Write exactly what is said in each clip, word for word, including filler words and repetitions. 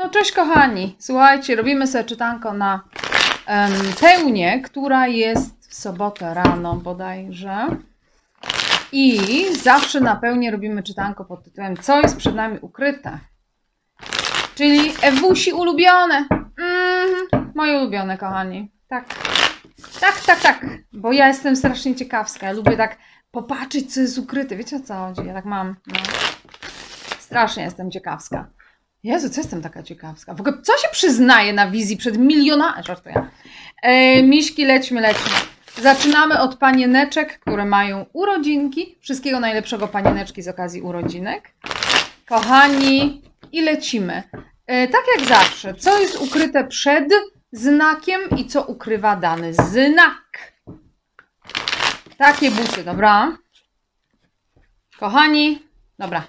No cześć kochani, słuchajcie, robimy sobie czytanko na um, pełnię, która jest w sobotę rano bodajże. I zawsze na pełnię robimy czytanko pod tytułem Co jest przed nami ukryte? Czyli Ewusi ulubione. Mm, moje ulubione, kochani. Tak, tak, tak, tak. Bo ja jestem strasznie ciekawska. Ja lubię tak popatrzeć, co jest ukryte. Wiecie, o co chodzi? Ja tak mam. No. Strasznie jestem ciekawska. Jezu, co jestem taka ciekawska? W ogóle co się przyznaje na wizji przed milionami? Żartuję. E, miśki, lećmy, lećmy. Zaczynamy od panieneczek, które mają urodzinki. Wszystkiego najlepszego panieneczki z okazji urodzinek. Kochani, i lecimy. E, tak jak zawsze, co jest ukryte przed znakiem i co ukrywa dany znak. Takie buty, dobra? Kochani, dobra.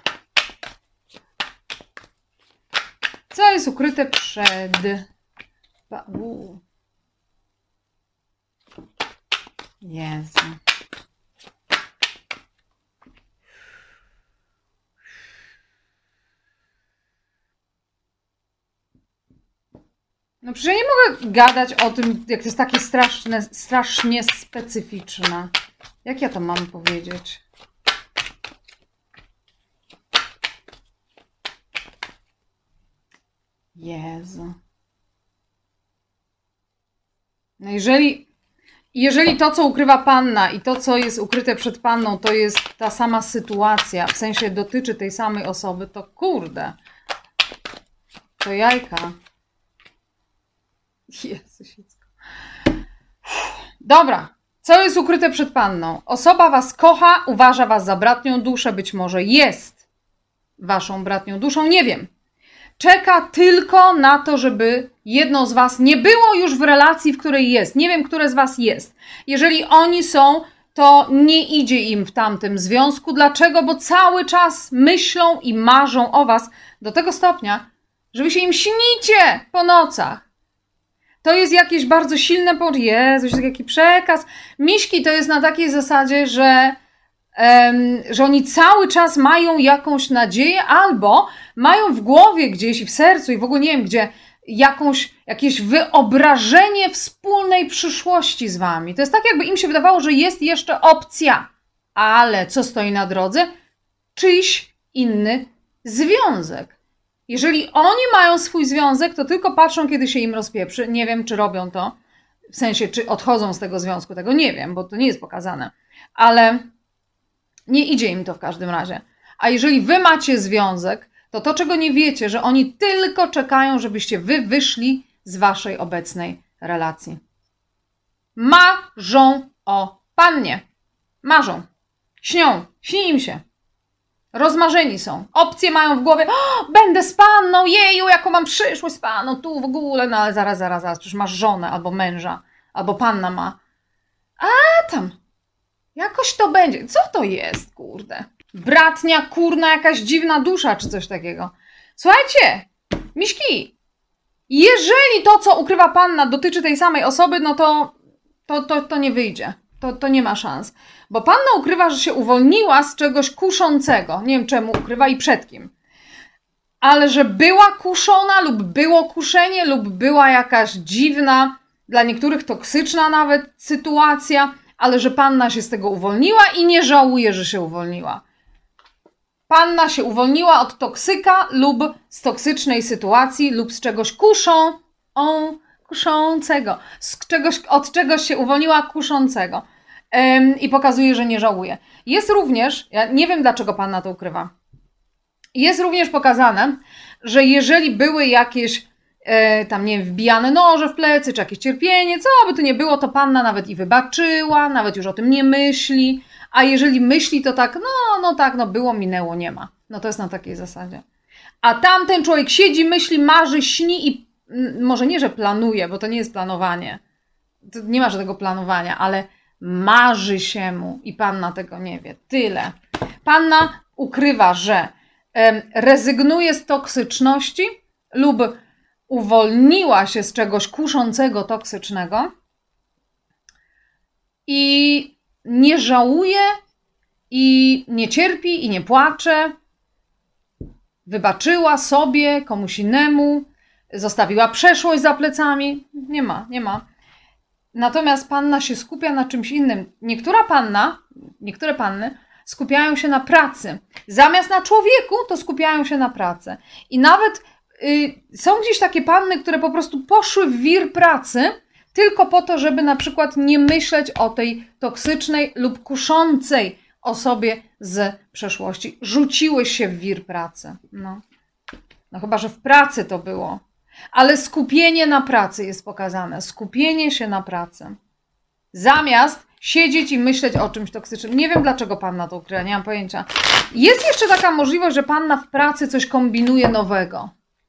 Co jest ukryte przed... Uuu. Jezu. No przecież ja nie mogę gadać o tym, jak to jest takie straszne, strasznie specyficzne. Jak ja to mam powiedzieć? Jezu. No jeżeli, jeżeli to, co ukrywa panna i to, co jest ukryte przed panną, to jest ta sama sytuacja, w sensie dotyczy tej samej osoby, to kurde. To jajka. Jezusiecko. Dobra. Co jest ukryte przed panną? Osoba was kocha, uważa was za bratnią duszę, być może jest waszą bratnią duszą, nie wiem. Czeka tylko na to, żeby jedno z was nie było już w relacji, w której jest. Nie wiem, które z was jest. Jeżeli oni są, to nie idzie im w tamtym związku. Dlaczego? Bo cały czas myślą i marzą o was do tego stopnia, że wy się im śnicie po nocach. To jest jakieś bardzo silne... Jezu, jaki przekaz. Miśki to jest na takiej zasadzie, że... Um, że oni cały czas mają jakąś nadzieję albo mają w głowie gdzieś i w sercu i w ogóle nie wiem gdzie jakąś, jakieś wyobrażenie wspólnej przyszłości z wami. To jest tak, jakby im się wydawało, że jest jeszcze opcja, ale co stoi na drodze? Czyjś inny związek. Jeżeli oni mają swój związek, to tylko patrzą, kiedy się im rozpieprzy. Nie wiem, czy robią to, w sensie, czy odchodzą z tego związku, tego nie wiem, bo to nie jest pokazane, ale nie idzie im to w każdym razie. A jeżeli wy macie związek, to to, czego nie wiecie, że oni tylko czekają, żebyście wy wyszli z waszej obecnej relacji. Marzą o pannie. Marzą. Śnią. Śni im się. Rozmarzeni są. Opcje mają w głowie. O, będę z panną, jeju, jaką mam przyszłość z panną, tu w ogóle. No ale zaraz, zaraz, zaraz. Przecież masz żonę albo męża, albo panna ma. A tam. Jakoś to będzie. Co to jest, kurde? Bratnia, kurna, jakaś dziwna dusza, czy coś takiego. Słuchajcie, miśki, jeżeli to, co ukrywa panna, dotyczy tej samej osoby, no to to, to, to nie wyjdzie. To, to nie ma szans. Bo panna ukrywa, że się uwolniła z czegoś kuszącego. Nie wiem, czemu ukrywa i przed kim. Ale że była kuszona lub było kuszenie lub była jakaś dziwna, dla niektórych toksyczna nawet sytuacja, ale że panna się z tego uwolniła i nie żałuje, że się uwolniła. Panna się uwolniła od toksyka lub z toksycznej sytuacji lub z czegoś kuszą, o, kuszącego. Z czegoś, od czegoś się uwolniła kuszącego. Ym, I pokazuje, że nie żałuje. Jest również, ja nie wiem dlaczego panna to ukrywa, jest również pokazane, że jeżeli były jakieś E, tam nie wiem, wbijane noże w plecy, czy jakieś cierpienie, co by tu nie było, to panna nawet i wybaczyła, nawet już o tym nie myśli, a jeżeli myśli, to tak, no, no tak, no było, minęło, nie ma. No to jest na takiej zasadzie. A tamten człowiek siedzi, myśli, marzy, śni i m, może nie, że planuje, bo to nie jest planowanie, to nie ma żadnego planowania, ale marzy się mu i panna tego nie wie. Tyle. Panna ukrywa, że e, rezygnuje z toksyczności lub uwolniła się z czegoś kuszącego, toksycznego i nie żałuje i nie cierpi i nie płacze. Wybaczyła sobie, komuś innemu, zostawiła przeszłość za plecami. Nie ma, nie ma. Natomiast panna się skupia na czymś innym. Niektóra panna, niektóre panny skupiają się na pracy. Zamiast na człowieku, to skupiają się na pracy. I nawet y, są gdzieś takie panny, które po prostu poszły w wir pracy tylko po to, żeby na przykład nie myśleć o tej toksycznej lub kuszącej osobie z przeszłości. Rzuciły się w wir pracy. No, no chyba, że w pracy to było. Ale skupienie na pracy jest pokazane. Skupienie się na pracy. Zamiast siedzieć i myśleć o czymś toksycznym. Nie wiem, dlaczego panna to ukrywa, nie mam pojęcia. Jest jeszcze taka możliwość, że panna w pracy coś kombinuje nowego.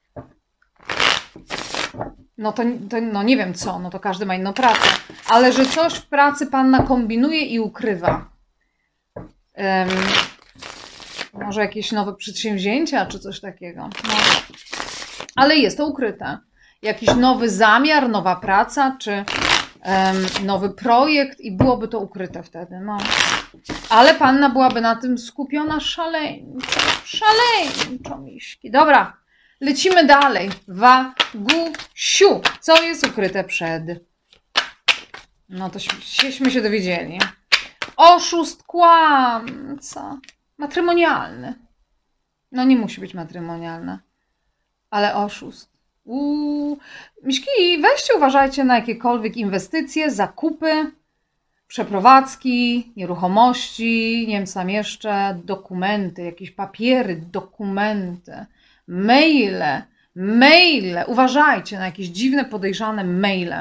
No to, to no nie wiem co, no to każdy ma inną pracę. Ale że coś w pracy panna kombinuje i ukrywa. Um, może jakieś nowe przedsięwzięcia, czy coś takiego. No. Ale jest to ukryte. Jakiś nowy zamiar, nowa praca, czy um, nowy projekt i byłoby to ukryte wtedy. No. Ale panna byłaby na tym skupiona szaleńczo. Szaleńczo, miśki. Dobra, lecimy dalej. Wagusiu. Co jest ukryte przed? No to żeśmy się dowiedzieli. Oszust, kłamca. Matrymonialny. No nie musi być matrymonialny. Ale oszust. Uuu. Miśki, weźcie uważajcie na jakiekolwiek inwestycje, zakupy, przeprowadzki, nieruchomości, nie wiem co tam jeszcze, dokumenty, jakieś papiery, dokumenty, maile, maile. Uważajcie na jakieś dziwne, podejrzane maile.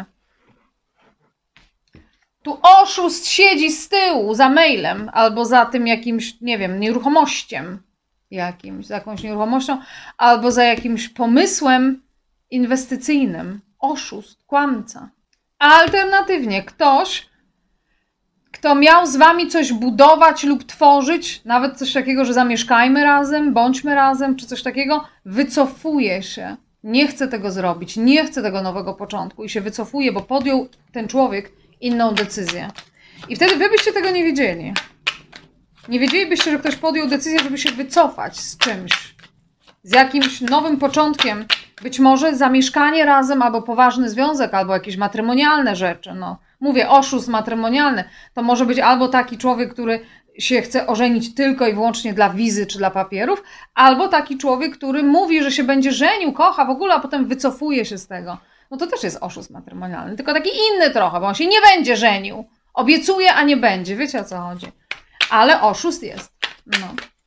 Tu oszust siedzi z tyłu za mailem albo za tym jakimś, nie wiem, nieruchomościem. Jakimś, za jakąś nieruchomością, albo za jakimś pomysłem inwestycyjnym. Oszust, kłamca. Alternatywnie ktoś, kto miał z wami coś budować lub tworzyć, nawet coś takiego, że zamieszkajmy razem, bądźmy razem, czy coś takiego, wycofuje się. Nie chce tego zrobić, nie chce tego nowego początku i się wycofuje, bo podjął ten człowiek inną decyzję. I wtedy wy byście tego nie wiedzieli. Nie wiedzielibyście, że ktoś podjął decyzję, żeby się wycofać z czymś. Z jakimś nowym początkiem. Być może zamieszkanie razem, albo poważny związek, albo jakieś matrymonialne rzeczy. No, mówię, oszust matrymonialny. To może być albo taki człowiek, który się chce ożenić tylko i wyłącznie dla wizy czy dla papierów, albo taki człowiek, który mówi, że się będzie żenił, kocha w ogóle, a potem wycofuje się z tego. No to też jest oszust matrymonialny. Tylko taki inny trochę, bo on się nie będzie żenił. Obiecuje, a nie będzie. Wiecie, o co chodzi. Ale oszust jest. No.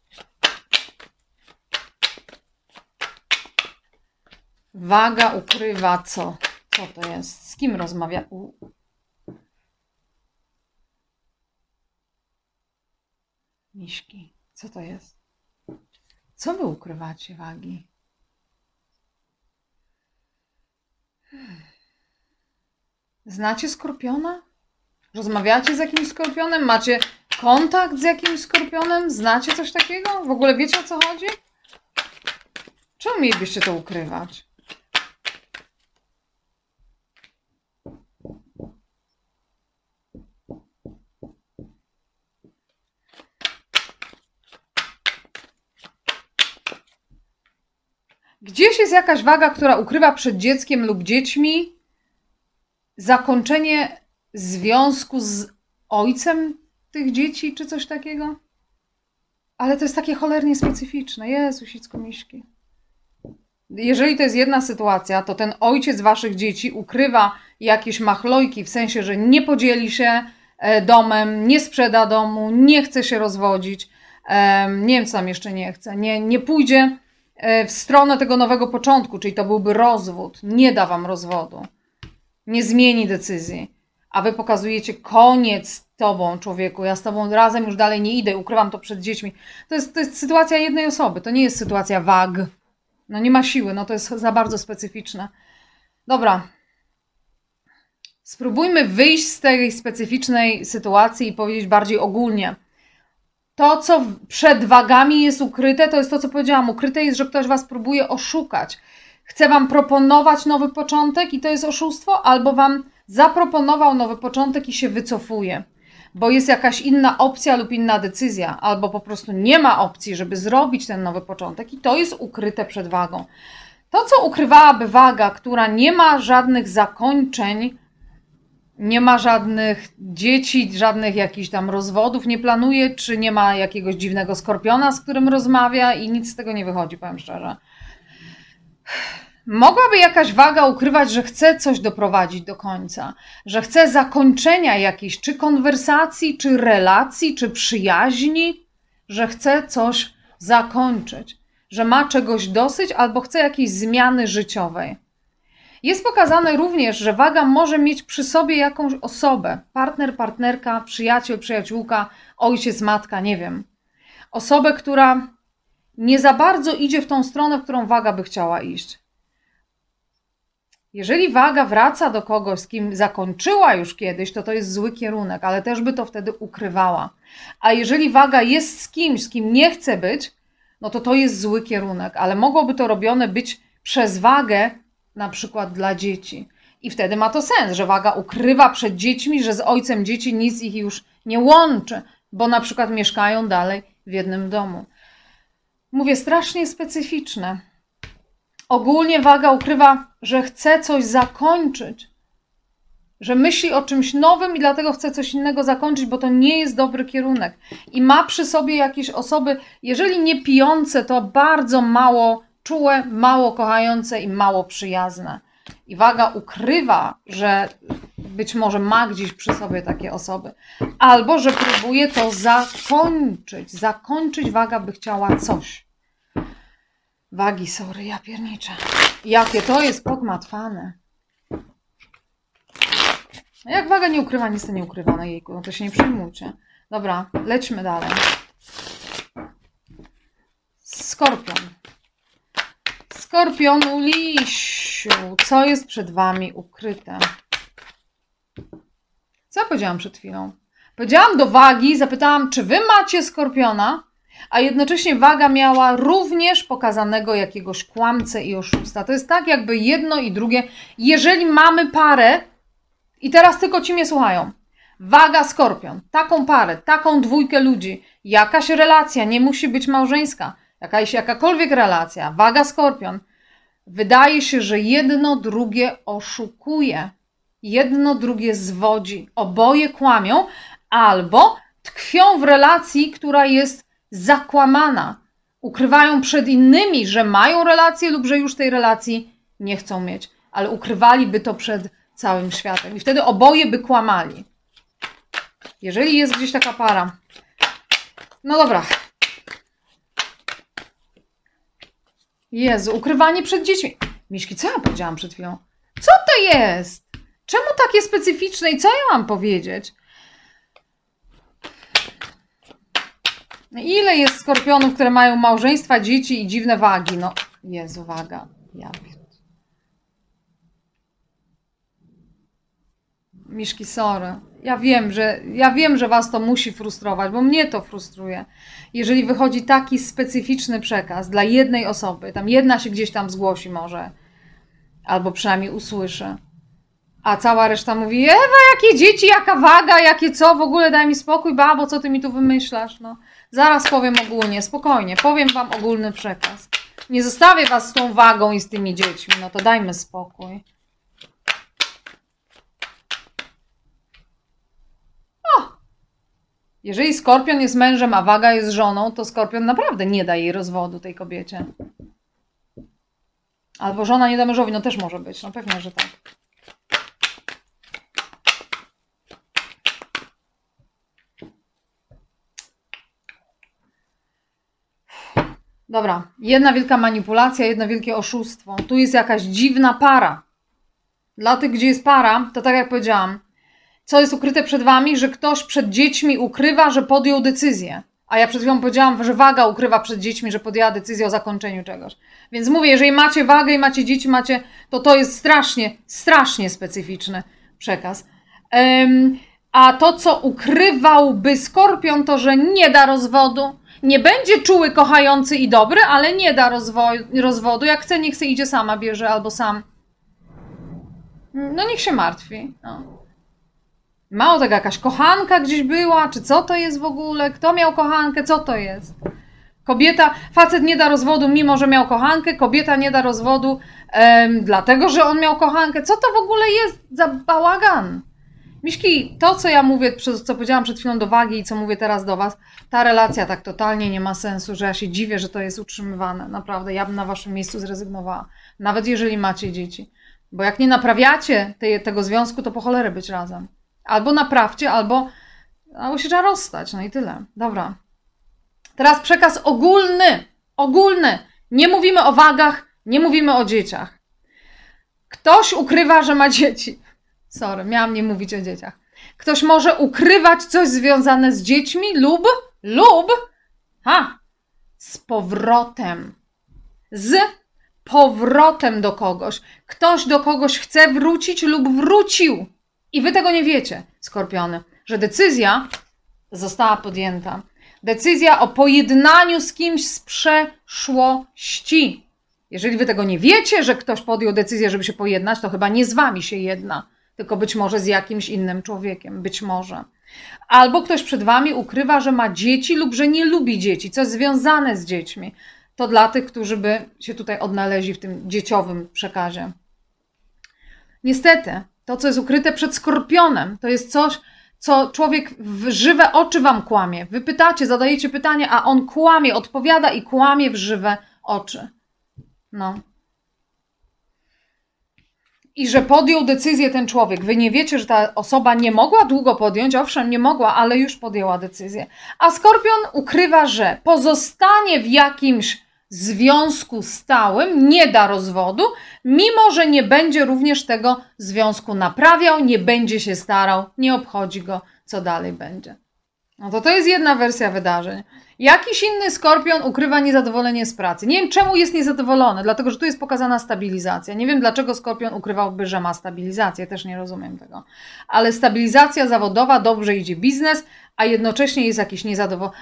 Waga ukrywa co? Co to jest? Z kim rozmawia? U... Miśki. Co to jest? Co wy ukrywacie, wagi? Znacie skorpiona? Rozmawiacie z jakimś skorpionem? Macie kontakt z jakimś skorpionem? Znacie coś takiego? W ogóle wiecie, o co chodzi? Czemu mielibyście to ukrywać? Gdzieś jest jakaś waga, która ukrywa przed dzieckiem lub dziećmi zakończenie związku z ojcem tych dzieci, czy coś takiego. Ale to jest takie cholernie specyficzne. Jezu, sicko miśki. Jeżeli to jest jedna sytuacja, to ten ojciec waszych dzieci ukrywa jakieś machlojki, w sensie, że nie podzieli się domem, nie sprzeda domu, nie chce się rozwodzić, nie wiem, co tam jeszcze nie chce, nie, nie pójdzie w stronę tego nowego początku, czyli to byłby rozwód, nie da wam rozwodu, nie zmieni decyzji, a wy pokazujecie koniec z tobą, człowieku, ja z tobą razem już dalej nie idę, ukrywam to przed dziećmi. To jest, to jest sytuacja jednej osoby, to nie jest sytuacja wag. No nie ma siły, no to jest za bardzo specyficzne. Dobra. Spróbujmy wyjść z tej specyficznej sytuacji i powiedzieć bardziej ogólnie. To, co przed wagami jest ukryte, to jest to, co powiedziałam. Ukryte jest, że ktoś was próbuje oszukać. Chce wam proponować nowy początek i to jest oszustwo, albo wam zaproponował nowy początek i się wycofuje, bo jest jakaś inna opcja lub inna decyzja, albo po prostu nie ma opcji, żeby zrobić ten nowy początek i to jest ukryte przed wagą. To, co ukrywałaby waga, która nie ma żadnych zakończeń, nie ma żadnych dzieci, żadnych jakichś tam rozwodów, nie planuje, czy nie ma jakiegoś dziwnego skorpiona, z którym rozmawia i nic z tego nie wychodzi, powiem szczerze. Mogłaby jakaś waga ukrywać, że chce coś doprowadzić do końca, że chce zakończenia jakiejś, czy konwersacji, czy relacji, czy przyjaźni, że chce coś zakończyć, że ma czegoś dosyć albo chce jakiejś zmiany życiowej. Jest pokazane również, że waga może mieć przy sobie jakąś osobę, partner, partnerka, przyjaciel, przyjaciółka, ojciec, matka, nie wiem. Osobę, która nie za bardzo idzie w tą stronę, w którą waga by chciała iść. Jeżeli waga wraca do kogoś, z kim zakończyła już kiedyś, to to jest zły kierunek, ale też by to wtedy ukrywała. A jeżeli waga jest z kimś, z kim nie chce być, no to to jest zły kierunek, ale mogłoby to robione być przez wagę, na przykład dla dzieci. I wtedy ma to sens, że waga ukrywa przed dziećmi, że z ojcem dzieci nic ich już nie łączy, bo na przykład mieszkają dalej w jednym domu. Mówię, strasznie specyficzne. Ogólnie waga ukrywa, że chce coś zakończyć, że myśli o czymś nowym i dlatego chce coś innego zakończyć, bo to nie jest dobry kierunek. I ma przy sobie jakieś osoby, jeżeli nie pijące, to bardzo mało czułe, mało kochające i mało przyjazne. I waga ukrywa, że być może ma gdzieś przy sobie takie osoby. Albo, że próbuje to zakończyć. Zakończyć waga by chciała coś. Wagi, sorry, ja pierniczę. Jakie to jest pogmatwane. Jak waga nie ukrywa, nic to nie ukrywa na jejku. No to się nie przejmujcie. Dobra, lećmy dalej. Skorpion. Skorpionu Lisiu, co jest przed wami ukryte? Co ja powiedziałam przed chwilą? Powiedziałam do wagi, zapytałam, czy wy macie skorpiona, a jednocześnie waga miała również pokazanego jakiegoś kłamcę i oszusta. To jest tak jakby jedno i drugie. Jeżeli mamy parę, i teraz tylko ci mnie słuchają, waga, skorpion, taką parę, taką dwójkę ludzi, jakaś relacja, nie musi być małżeńska, jakaś, jakakolwiek relacja, waga, skorpion, wydaje się, że jedno drugie oszukuje, jedno drugie zwodzi, oboje kłamią albo tkwią w relacji, która jest zakłamana. Ukrywają przed innymi, że mają relację lub że już tej relacji nie chcą mieć, ale ukrywaliby to przed całym światem i wtedy oboje by kłamali. Jeżeli jest gdzieś taka para. No dobra. Jezu, ukrywanie przed dziećmi. Miśki, co ja powiedziałam przed chwilą? Co to jest? Czemu takie specyficzne i co ja mam powiedzieć? Ile jest skorpionów, które mają małżeństwa, dzieci i dziwne wagi? No, Jezu, waga. Ja wiem. Miszki, sorry. Ja wiem, że, ja wiem, że was to musi frustrować, bo mnie to frustruje. Jeżeli wychodzi taki specyficzny przekaz dla jednej osoby, tam jedna się gdzieś tam zgłosi może, albo przynajmniej usłyszy, a cała reszta mówi, Ewa, jakie dzieci, jaka waga, jakie co, w ogóle daj mi spokój, babo, co ty mi tu wymyślasz? No, zaraz powiem ogólnie, spokojnie, powiem wam ogólny przekaz. Nie zostawię was z tą wagą i z tymi dziećmi, no to dajmy spokój. Jeżeli skorpion jest mężem, a waga jest żoną, to skorpion naprawdę nie da jej rozwodu tej kobiecie. Albo żona nie da mężowi, no też może być, no pewnie, że tak. Dobra, jedna wielka manipulacja, jedno wielkie oszustwo. Tu jest jakaś dziwna para. Dla tych, gdzie jest para, to tak jak powiedziałam, co jest ukryte przed wami, że ktoś przed dziećmi ukrywa, że podjął decyzję. A ja przed chwilą powiedziałam, że waga ukrywa przed dziećmi, że podjęła decyzję o zakończeniu czegoś. Więc mówię, jeżeli macie wagę i macie dzieci, macie, to to jest strasznie, strasznie specyficzny przekaz. Um, a to, co ukrywałby skorpion, to, że nie da rozwodu, nie będzie czuły, kochający i dobry, ale nie da rozwo- rozwodu. Jak chce, niech se idzie sama, bierze albo sam. No niech się martwi. No. Mało tego, jakaś kochanka gdzieś była, czy co to jest w ogóle? Kto miał kochankę? Co to jest? Kobieta, facet nie da rozwodu, mimo że miał kochankę, kobieta nie da rozwodu, em, dlatego że on miał kochankę. Co to w ogóle jest za bałagan? Miśki, to co ja mówię, co powiedziałam przed chwilą do Wagi i co mówię teraz do Was, ta relacja tak totalnie nie ma sensu, że ja się dziwię, że to jest utrzymywane. Naprawdę, ja bym na Waszym miejscu zrezygnowała. Nawet jeżeli macie dzieci. Bo jak nie naprawiacie tej, tego związku, to po cholerę być razem. Albo naprawcie, albo, albo się trzeba rozstać. No i tyle. Dobra. Teraz przekaz ogólny. Ogólny. Nie mówimy o wagach, nie mówimy o dzieciach. Ktoś ukrywa, że ma dzieci. Sorry, miałam nie mówić o dzieciach. Ktoś może ukrywać coś związane z dziećmi lub, lub, ha, z powrotem. Z powrotem do kogoś. Ktoś do kogoś chce wrócić lub wrócił. I wy tego nie wiecie, Skorpiony, że decyzja została podjęta. Decyzja o pojednaniu z kimś z przeszłości. Jeżeli wy tego nie wiecie, że ktoś podjął decyzję, żeby się pojednać, to chyba nie z wami się jedna, tylko być może z jakimś innym człowiekiem. Być może. Albo ktoś przed wami ukrywa, że ma dzieci lub że nie lubi dzieci, coś związane z dziećmi. To dla tych, którzy by się tutaj odnaleźli w tym dzieciowym przekazie. Niestety, to co jest ukryte przed Skorpionem, to jest coś, co człowiek w żywe oczy wam kłamie. Wy pytacie, zadajecie pytanie, a on kłamie, odpowiada i kłamie w żywe oczy. No. I że podjął decyzję ten człowiek. Wy nie wiecie, że ta osoba nie mogła długo podjąć, owszem, nie mogła, ale już podjęła decyzję. A Skorpion ukrywa, że pozostanie w jakimś związku stałym, nie da rozwodu, mimo że nie będzie również tego związku naprawiał, nie będzie się starał, nie obchodzi go, co dalej będzie. No to to jest jedna wersja wydarzeń. Jakiś inny Skorpion ukrywa niezadowolenie z pracy. Nie wiem, czemu jest niezadowolony, dlatego że tu jest pokazana stabilizacja. Nie wiem, dlaczego Skorpion ukrywałby, że ma stabilizację, też nie rozumiem tego. Ale stabilizacja zawodowa, dobrze idzie biznes, a jednocześnie jest jakiś niezadowolony.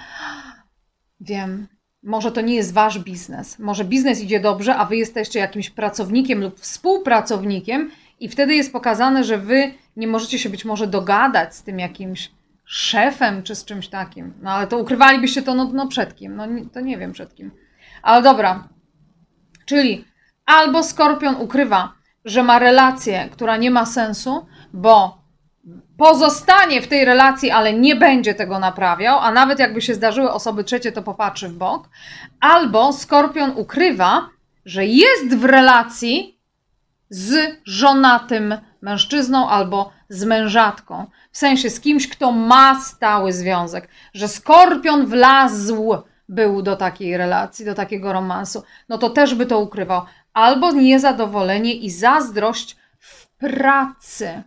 Wiem, może to nie jest wasz biznes. Może biznes idzie dobrze, a wy jesteście jakimś pracownikiem lub współpracownikiem i wtedy jest pokazane, że wy nie możecie się być może dogadać z tym jakimś szefem czy z czymś takim. No ale to ukrywalibyście to no, no przed kim? No to nie wiem przed kim. Ale dobra. Czyli albo Skorpion ukrywa, że ma relację, która nie ma sensu, bo pozostanie w tej relacji, ale nie będzie tego naprawiał, a nawet jakby się zdarzyły osoby trzecie, to popatrzy w bok. Albo Skorpion ukrywa, że jest w relacji z żonatym mężczyzną albo z mężatką. W sensie z kimś, kto ma stały związek. Że Skorpion wlazł był do takiej relacji, do takiego romansu. No to też by to ukrywał. Albo niezadowolenie i zazdrość w pracy.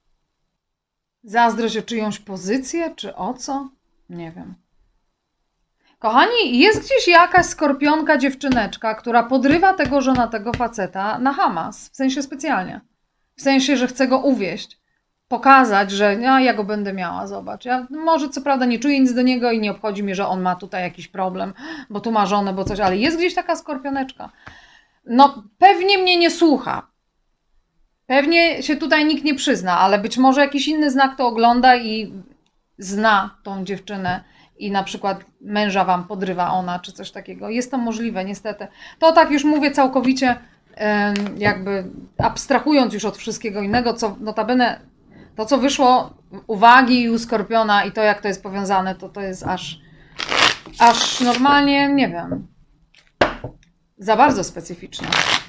Zazdrość o czyjąś pozycję, czy o co? Nie wiem. Kochani, jest gdzieś jakaś skorpionka dziewczyneczka, która podrywa tego żonatego faceta na Hamas. W sensie specjalnie. W sensie, że chce go uwieść. Pokazać, że ja, ja go będę miała, zobacz. Ja może co prawda nie czuję nic do niego i nie obchodzi mnie, że on ma tutaj jakiś problem, bo tu ma żonę, bo coś, ale jest gdzieś taka skorpioneczka. No pewnie mnie nie słucha. Pewnie się tutaj nikt nie przyzna, ale być może jakiś inny znak to ogląda i zna tą dziewczynę i na przykład męża wam podrywa ona, czy coś takiego. Jest to możliwe, niestety. To tak już mówię całkowicie jakby abstrahując już od wszystkiego innego, co notabene to, co wyszło u Wagi i u Skorpiona i to, jak to jest powiązane, to to jest aż, aż normalnie, nie wiem, za bardzo specyficzne.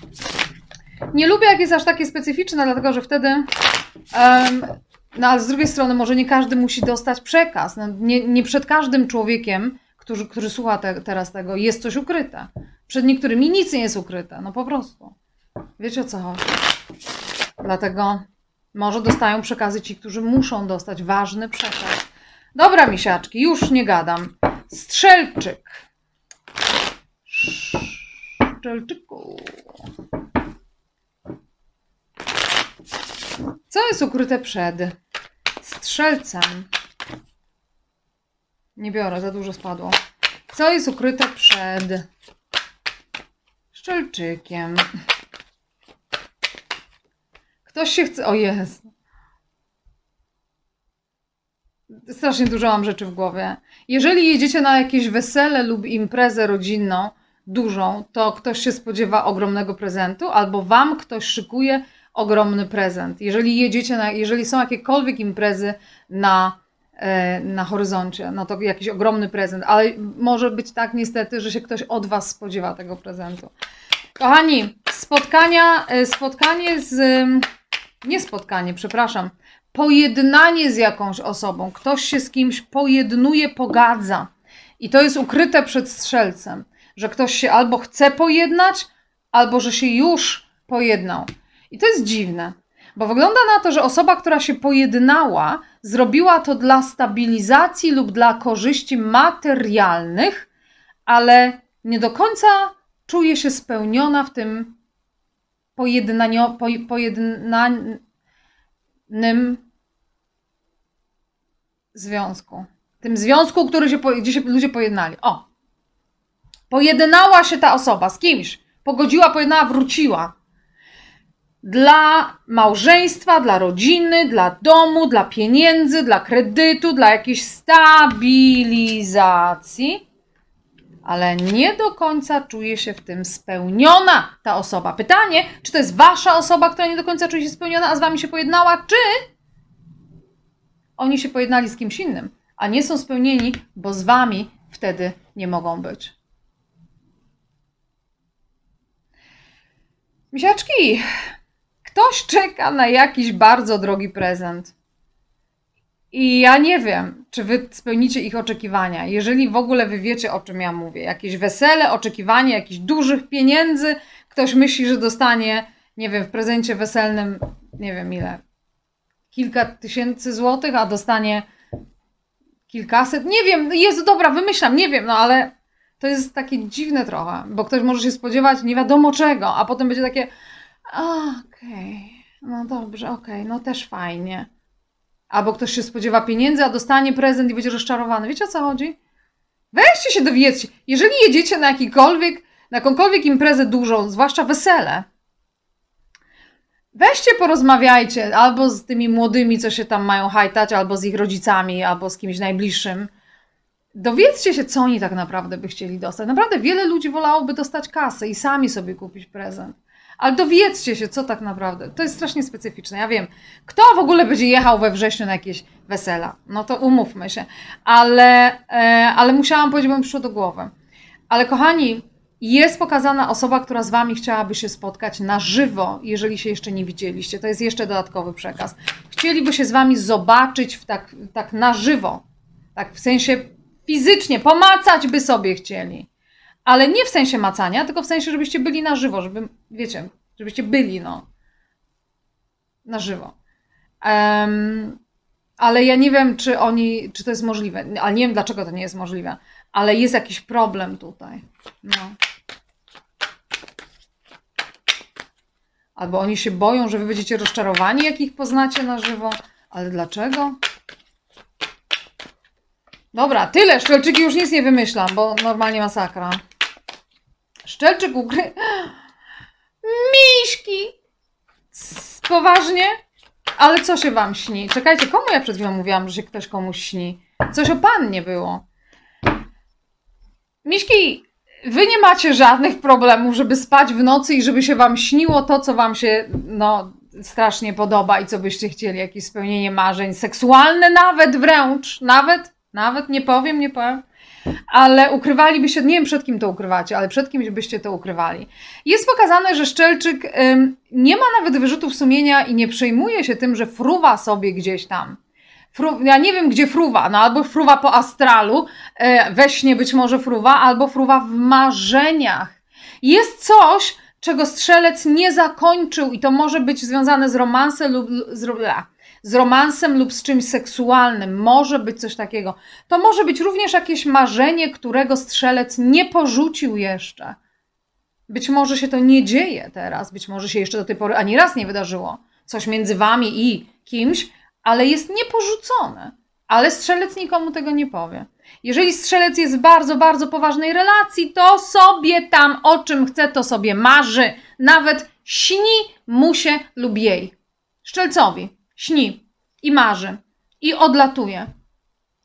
Nie lubię, jak jest aż takie specyficzne, dlatego że wtedy, um, no ale z drugiej strony może nie każdy musi dostać przekaz. No, nie, nie przed każdym człowiekiem, który, który słucha te, teraz tego, jest coś ukryte. Przed niektórymi nic nie jest ukryte, no po prostu. Wiecie, o co chodzi. Dlatego może dostają przekazy ci, którzy muszą dostać ważny przekaz. Dobra, misiaczki, już nie gadam. Strzelczyk. Strzelczyku. Co jest ukryte przed Strzelcem? Nie biorę, za dużo spadło. Co jest ukryte przed Strzelczykiem? Ktoś się chce... O Jezu. strasznie dużo mam rzeczy w głowie. Jeżeli jedziecie na jakieś wesele lub imprezę rodzinną, dużą, to ktoś się spodziewa ogromnego prezentu, albo wam ktoś szykuje ogromny prezent. Jeżeli jedziecie na, jeżeli są jakiekolwiek imprezy na, e, na horyzoncie, no to jakiś ogromny prezent, ale może być tak niestety, że się ktoś od was spodziewa tego prezentu. Kochani, spotkania, spotkanie z, nie spotkanie, przepraszam, pojednanie z jakąś osobą, ktoś się z kimś pojednuje, pogadza i to jest ukryte przed strzelcem, że ktoś się albo chce pojednać, albo że się już pojednał. I to jest dziwne, bo wygląda na to, że osoba, która się pojednała, zrobiła to dla stabilizacji lub dla korzyści materialnych, ale nie do końca czuje się spełniona w tym pojednanio, po, pojednanym związku. Tym związku, który się, gdzie się ludzie pojednali. O! Pojednała się ta osoba z kimś. Pogodziła, pojednała, wróciła. Dla małżeństwa, dla rodziny, dla domu, dla pieniędzy, dla kredytu, dla jakiejś stabilizacji. Ale nie do końca czuje się w tym spełniona ta osoba. Pytanie, czy to jest wasza osoba, która nie do końca czuje się spełniona, a z wami się pojednała, czy oni się pojednali z kimś innym, a nie są spełnieni, bo z wami wtedy nie mogą być. Misiaczki, ktoś czeka na jakiś bardzo drogi prezent. I ja nie wiem, czy wy spełnicie ich oczekiwania. Jeżeli w ogóle wy wiecie, o czym ja mówię. Jakieś wesele, oczekiwanie jakichś dużych pieniędzy. Ktoś myśli, że dostanie, nie wiem, w prezencie weselnym, nie wiem ile, kilka tysięcy złotych, a dostanie kilkaset. Nie wiem, jest dobra, wymyślam, nie wiem, no ale to jest takie dziwne trochę, bo ktoś może się spodziewać nie wiadomo czego, a potem będzie takie, okej, okay, no dobrze, okej, okay, no też fajnie. Albo ktoś się spodziewa pieniędzy, a dostanie prezent i będzie rozczarowany. Wiecie, o co chodzi? Weźcie się, dowiedzcie. Jeżeli jedziecie na jakikolwiek, na jakąkolwiek imprezę dużą, zwłaszcza wesele, weźcie, porozmawiajcie albo z tymi młodymi, co się tam mają hajtać, albo z ich rodzicami, albo z kimś najbliższym. Dowiedzcie się, co oni tak naprawdę by chcieli dostać. Naprawdę wiele ludzi wolałoby dostać kasę i sami sobie kupić prezent. Ale dowiedzcie się, co tak naprawdę. To jest strasznie specyficzne, ja wiem. Kto w ogóle będzie jechał we wrześniu na jakieś wesela? No to umówmy się. Ale, e, ale musiałam powiedzieć, bo mi przyszło do głowy. Ale kochani, jest pokazana osoba, która z wami chciałaby się spotkać na żywo, jeżeli się jeszcze nie widzieliście. To jest jeszcze dodatkowy przekaz. Chcieliby się z wami zobaczyć w tak, tak na żywo. Tak w sensie fizycznie, pomacać by sobie chcieli. Ale nie w sensie macania, tylko w sensie, żebyście byli na żywo, żeby, wiecie, żebyście byli, no, na żywo. Um, ale ja nie wiem, czy oni, czy to jest możliwe, ale nie wiem, dlaczego to nie jest możliwe, ale jest jakiś problem tutaj, no. Albo oni się boją, że wy będziecie rozczarowani, jak ich poznacie na żywo, ale dlaczego? Dobra, tyle, Szczelczyki, już nic nie wymyślam, bo normalnie masakra. Szczelczyk ukry... Miśki! Poważnie? Ale co się wam śni? Czekajcie, komu ja przed chwilą mówiłam, że się ktoś komuś śni? Coś o pannie było. Miśki, wy nie macie żadnych problemów, żeby spać w nocy i żeby się wam śniło to, co wam się, no, strasznie podoba i co byście chcieli, jakieś spełnienie marzeń, seksualne nawet wręcz, nawet, nawet, nie powiem, nie powiem. Ale ukrywaliby się, nie wiem przed kim to ukrywacie, ale przed kimś byście to ukrywali. Jest pokazane, że Szczelczyk ym, nie ma nawet wyrzutów sumienia i nie przejmuje się tym, że fruwa sobie gdzieś tam. Fru, ja nie wiem, gdzie fruwa, no albo fruwa po astralu, yy, we śnie być może fruwa, albo fruwa w marzeniach. Jest coś, czego Strzelec nie zakończył i to może być związane z romansem lub z, z romansem lub z czymś seksualnym. Może być coś takiego. To może być również jakieś marzenie, którego Strzelec nie porzucił jeszcze. Być może się to nie dzieje teraz, być może się jeszcze do tej pory ani raz nie wydarzyło. Coś między wami i kimś, ale jest nieporzucone. Ale Strzelec nikomu tego nie powie. Jeżeli Strzelec jest w bardzo, bardzo poważnej relacji, to sobie tam o czym chce, to sobie marzy. Nawet śni mu się lub jej. Szczelcowi śni i marzy i odlatuje.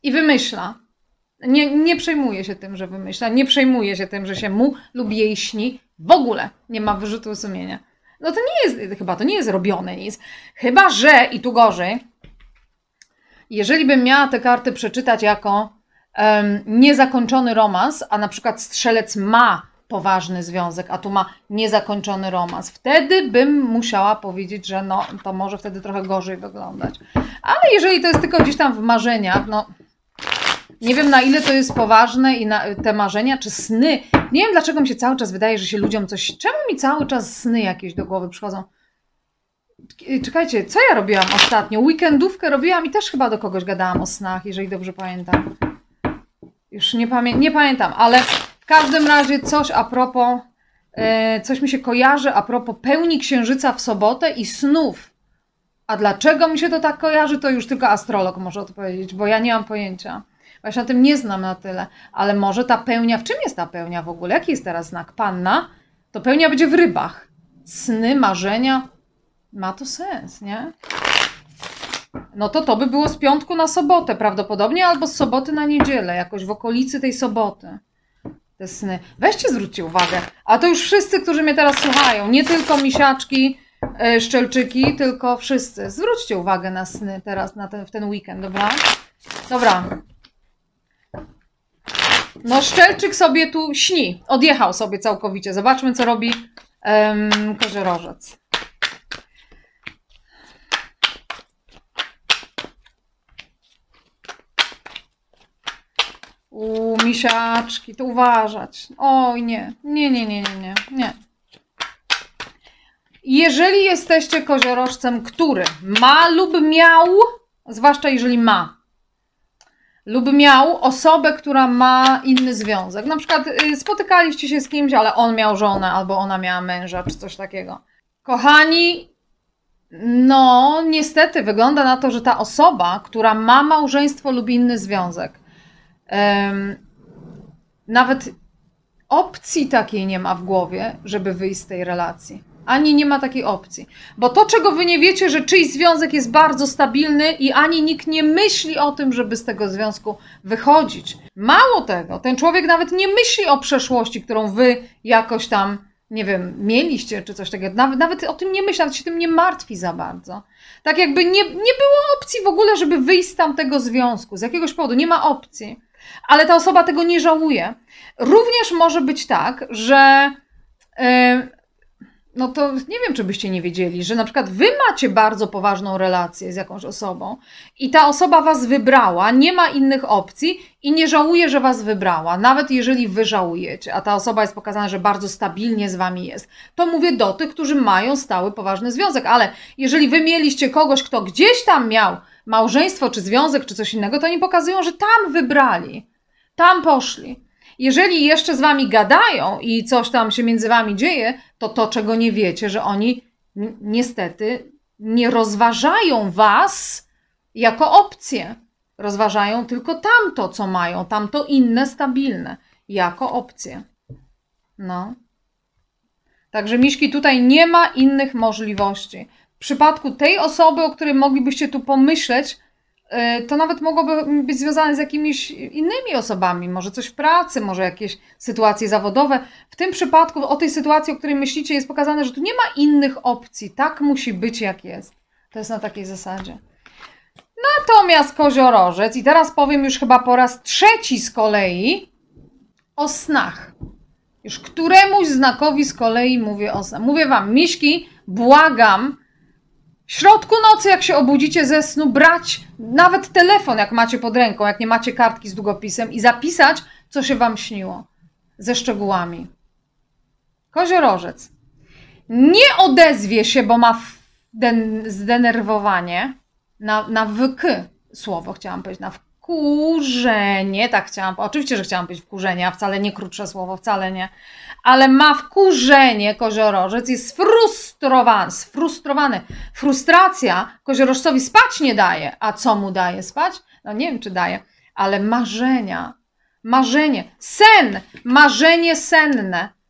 i wymyśla. Nie, nie przejmuje się tym, że wymyśla, nie przejmuje się tym, że się mu lub jej śni. W ogóle nie ma wyrzutu sumienia. No to nie jest, chyba to nie jest robione nic. Chyba że, i tu gorzej, jeżeli bym miała te karty przeczytać jako um, niezakończony romans, a na przykład strzelec ma poważny związek, a tu ma niezakończony romans, wtedy bym musiała powiedzieć, że no, to może wtedy trochę gorzej wyglądać. Ale jeżeli to jest tylko gdzieś tam w marzeniach, no nie wiem na ile to jest poważne i na te marzenia, czy sny. Nie wiem dlaczego mi się cały czas wydaje, że się ludziom coś... Czemu mi cały czas sny jakieś do głowy przychodzą? Czekajcie, co ja robiłam ostatnio? Weekendówkę robiłam i też chyba do kogoś gadałam o snach, jeżeli dobrze pamiętam. Już nie, pamię nie pamiętam, ale w każdym razie coś a propos... Yy, coś mi się kojarzy a propos pełni księżyca w sobotę i snów. A dlaczego mi się to tak kojarzy, to już tylko astrolog może odpowiedzieć, bo ja nie mam pojęcia. Bo ja się na tym nie znam na tyle, ale może ta pełnia, w czym jest ta pełnia w ogóle? Jaki jest teraz znak? Panna? To pełnia będzie w rybach. Sny, marzenia, ma to sens, nie? No to to by było z piątku na sobotę prawdopodobnie, albo z soboty na niedzielę, jakoś w okolicy tej soboty. Te sny. Weźcie, zwróćcie uwagę. A to już wszyscy, którzy mnie teraz słuchają, nie tylko misiaczki, yy, szczelczyki, tylko wszyscy. Zwróćcie uwagę na sny teraz, na ten, w ten weekend, dobra? Dobra. No szczelczyk sobie tu śni. Odjechał sobie całkowicie. Zobaczmy, co robi um, koziorożec. U misiaczki, to uważać. Oj nie, nie, nie, nie, nie, nie, nie. Jeżeli jesteście koziorożcem, który ma lub miał, zwłaszcza jeżeli ma, lub miał osobę, która ma inny związek. Na przykład spotykaliście się z kimś, ale on miał żonę, albo ona miała męża, czy coś takiego. Kochani, no niestety wygląda na to, że ta osoba, która ma małżeństwo lub inny związek, um, nawet opcji takiej nie ma w głowie, żeby wyjść z tej relacji. Ani nie ma takiej opcji. Bo to, czego wy nie wiecie, że czyjś związek jest bardzo stabilny i ani nikt nie myśli o tym, żeby z tego związku wychodzić. Mało tego, ten człowiek nawet nie myśli o przeszłości, którą wy jakoś tam, nie wiem, mieliście czy coś takiego. Nawet, nawet o tym nie myśli, nawet się tym nie martwi za bardzo. Tak jakby nie, nie było opcji w ogóle, żeby wyjść z tamtego związku. Z jakiegoś powodu nie ma opcji. Ale ta osoba tego nie żałuje. Również może być tak, że... Yy, no to nie wiem, czy byście nie wiedzieli, że na przykład wy macie bardzo poważną relację z jakąś osobą i ta osoba was wybrała, nie ma innych opcji i nie żałuje, że was wybrała. Nawet jeżeli wy żałujecie, a ta osoba jest pokazana, że bardzo stabilnie z wami jest, to mówię do tych, którzy mają stały, poważny związek. Ale jeżeli wy mieliście kogoś, kto gdzieś tam miał małżeństwo, czy związek, czy coś innego, to oni pokazują, że tam wybrali, tam poszli. Jeżeli jeszcze z wami gadają i coś tam się między wami dzieje, to to, czego nie wiecie, że oni niestety nie rozważają was jako opcję. Rozważają tylko tamto, co mają, tamto inne, stabilne, jako opcję. No. Także miśki, tutaj nie ma innych możliwości. W przypadku tej osoby, o której moglibyście tu pomyśleć, to nawet mogłoby być związane z jakimiś innymi osobami, może coś w pracy, może jakieś sytuacje zawodowe. W tym przypadku, o tej sytuacji, o której myślicie, jest pokazane, że tu nie ma innych opcji. Tak musi być, jak jest. To jest na takiej zasadzie. Natomiast koziorożec, i teraz powiem już chyba po raz trzeci z kolei o snach. Już któremuś znakowi z kolei mówię o snach. Mówię wam, miśki, błagam, w środku nocy, jak się obudzicie ze snu, brać nawet telefon, jak macie pod ręką, jak nie macie kartki z długopisem i zapisać, co się wam śniło. Ze szczegółami. Koziorożec. Nie odezwie się, bo ma zdenerwowanie. Na, na wyk słowo chciałam powiedzieć. Na wkurzenie. Tak chciałam. Oczywiście, że chciałam powiedzieć wkurzenie, a wcale nie krótsze słowo. Wcale nie. Ale ma wkurzenie koziorożec, jest sfrustrowany, sfrustrowany. Frustracja koziorożcowi spać nie daje. A co mu daje spać? No nie wiem, czy daje, ale marzenia. Marzenie. Sen. Marzenie senne.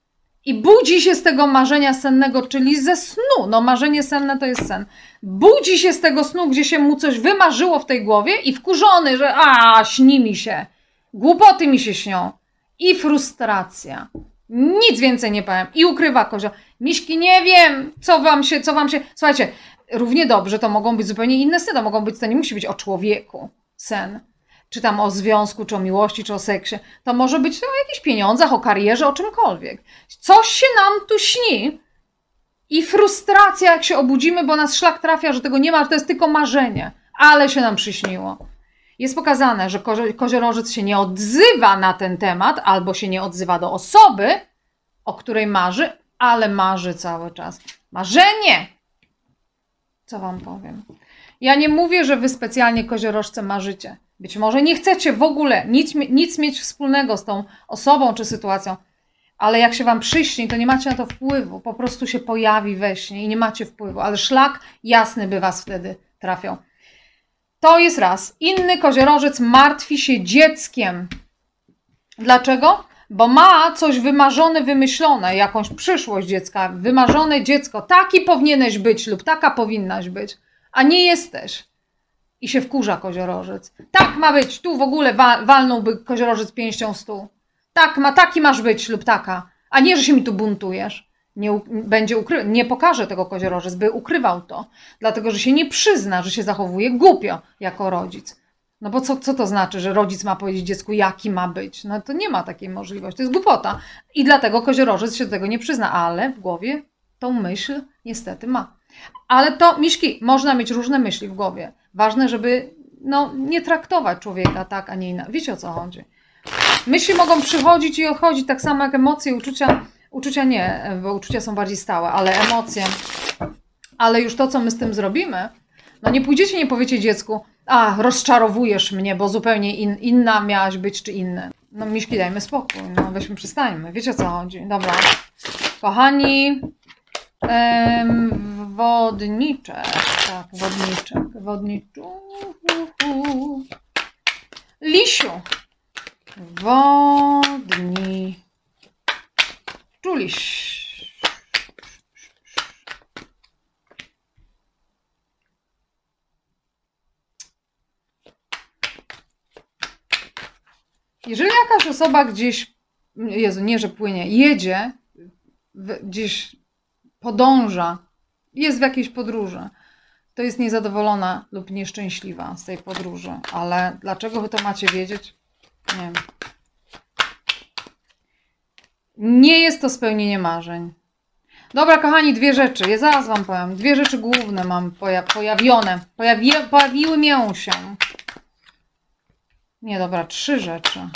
i budzi się z tego marzenia sennego, czyli ze snu. No marzenie senne to jest sen. Budzi się z tego snu, gdzie się mu coś wymarzyło w tej głowie i wkurzony, że a, śni mi się. Głupoty mi się śnią. I frustracja. Nic więcej nie powiem. I ukrywa kozioł. Miśki, nie wiem, co wam się, co wam się... Słuchajcie, równie dobrze to mogą być zupełnie inne sny. To mogą być, to nie musi być o człowieku sen. Czy tam o związku, czy o miłości, czy o seksie. To może być o jakichś pieniądzach, o karierze, o czymkolwiek. Coś się nam tu śni i frustracja, jak się obudzimy, bo nas szlak trafia, że tego nie ma, że to jest tylko marzenie. Ale się nam przyśniło. Jest pokazane, że koziorożec się nie odzywa na ten temat, albo się nie odzywa do osoby, o której marzy, ale marzy cały czas. Marzenie! Co wam powiem? Ja nie mówię, że wy specjalnie koziorożce marzycie. Być może nie chcecie w ogóle nic, nic mieć wspólnego z tą osobą czy sytuacją, ale jak się wam przyśni, to nie macie na to wpływu. Po prostu się pojawi we śnie i nie macie wpływu, ale szlak jasny by was wtedy trafiał. To jest raz. Inny koziorożec martwi się dzieckiem. Dlaczego? Bo ma coś wymarzone, wymyślone, jakąś przyszłość dziecka, wymarzone dziecko. Taki powinieneś być lub taka powinnaś być, a nie jesteś. I się wkurza koziorożec. Tak ma być, tu w ogóle wa walnąłby koziorożec pięścią w stół. Tak ma, taki masz być lub taka, a nie, że się mi tu buntujesz. Nie, będzie ukry nie pokaże tego koziorożec, by ukrywał to, dlatego że się nie przyzna, że się zachowuje głupio jako rodzic. No bo co, co to znaczy, że rodzic ma powiedzieć dziecku, jaki ma być? No to nie ma takiej możliwości, to jest głupota. I dlatego koziorożec się do tego nie przyzna, ale w głowie tą myśl niestety ma. Ale to, miśki, można mieć różne myśli w głowie. Ważne, żeby no, nie traktować człowieka tak, a nie inaczej. Wiecie, o co chodzi? Myśli mogą przychodzić i odchodzić tak samo jak emocje, uczucia. Uczucia nie, bo uczucia są bardziej stałe, ale emocje. Ale już to, co my z tym zrobimy, no nie pójdziecie, nie powiecie dziecku, a rozczarowujesz mnie, bo zupełnie in, inna miałaś być, czy inny. No miśki, dajmy spokój, no weźmy, przestańmy. Wiecie, o co chodzi? Dobra. Kochani, em, wodniczek, tak, wodniczek, wodniczu. Lisiu. Wodni. Czuliś. Jeżeli jakaś osoba gdzieś, Jezu, nie, że płynie, jedzie, gdzieś podąża, jest w jakiejś podróży, to jest niezadowolona lub nieszczęśliwa z tej podróży. Ale dlaczego wy to macie wiedzieć? Nie wiem. Nie jest to spełnienie marzeń. Dobra, kochani, dwie rzeczy. Ja zaraz wam powiem. Dwie rzeczy główne mam poja pojawione. Pojawi pojawiły mię się. Nie, dobra, trzy rzeczy.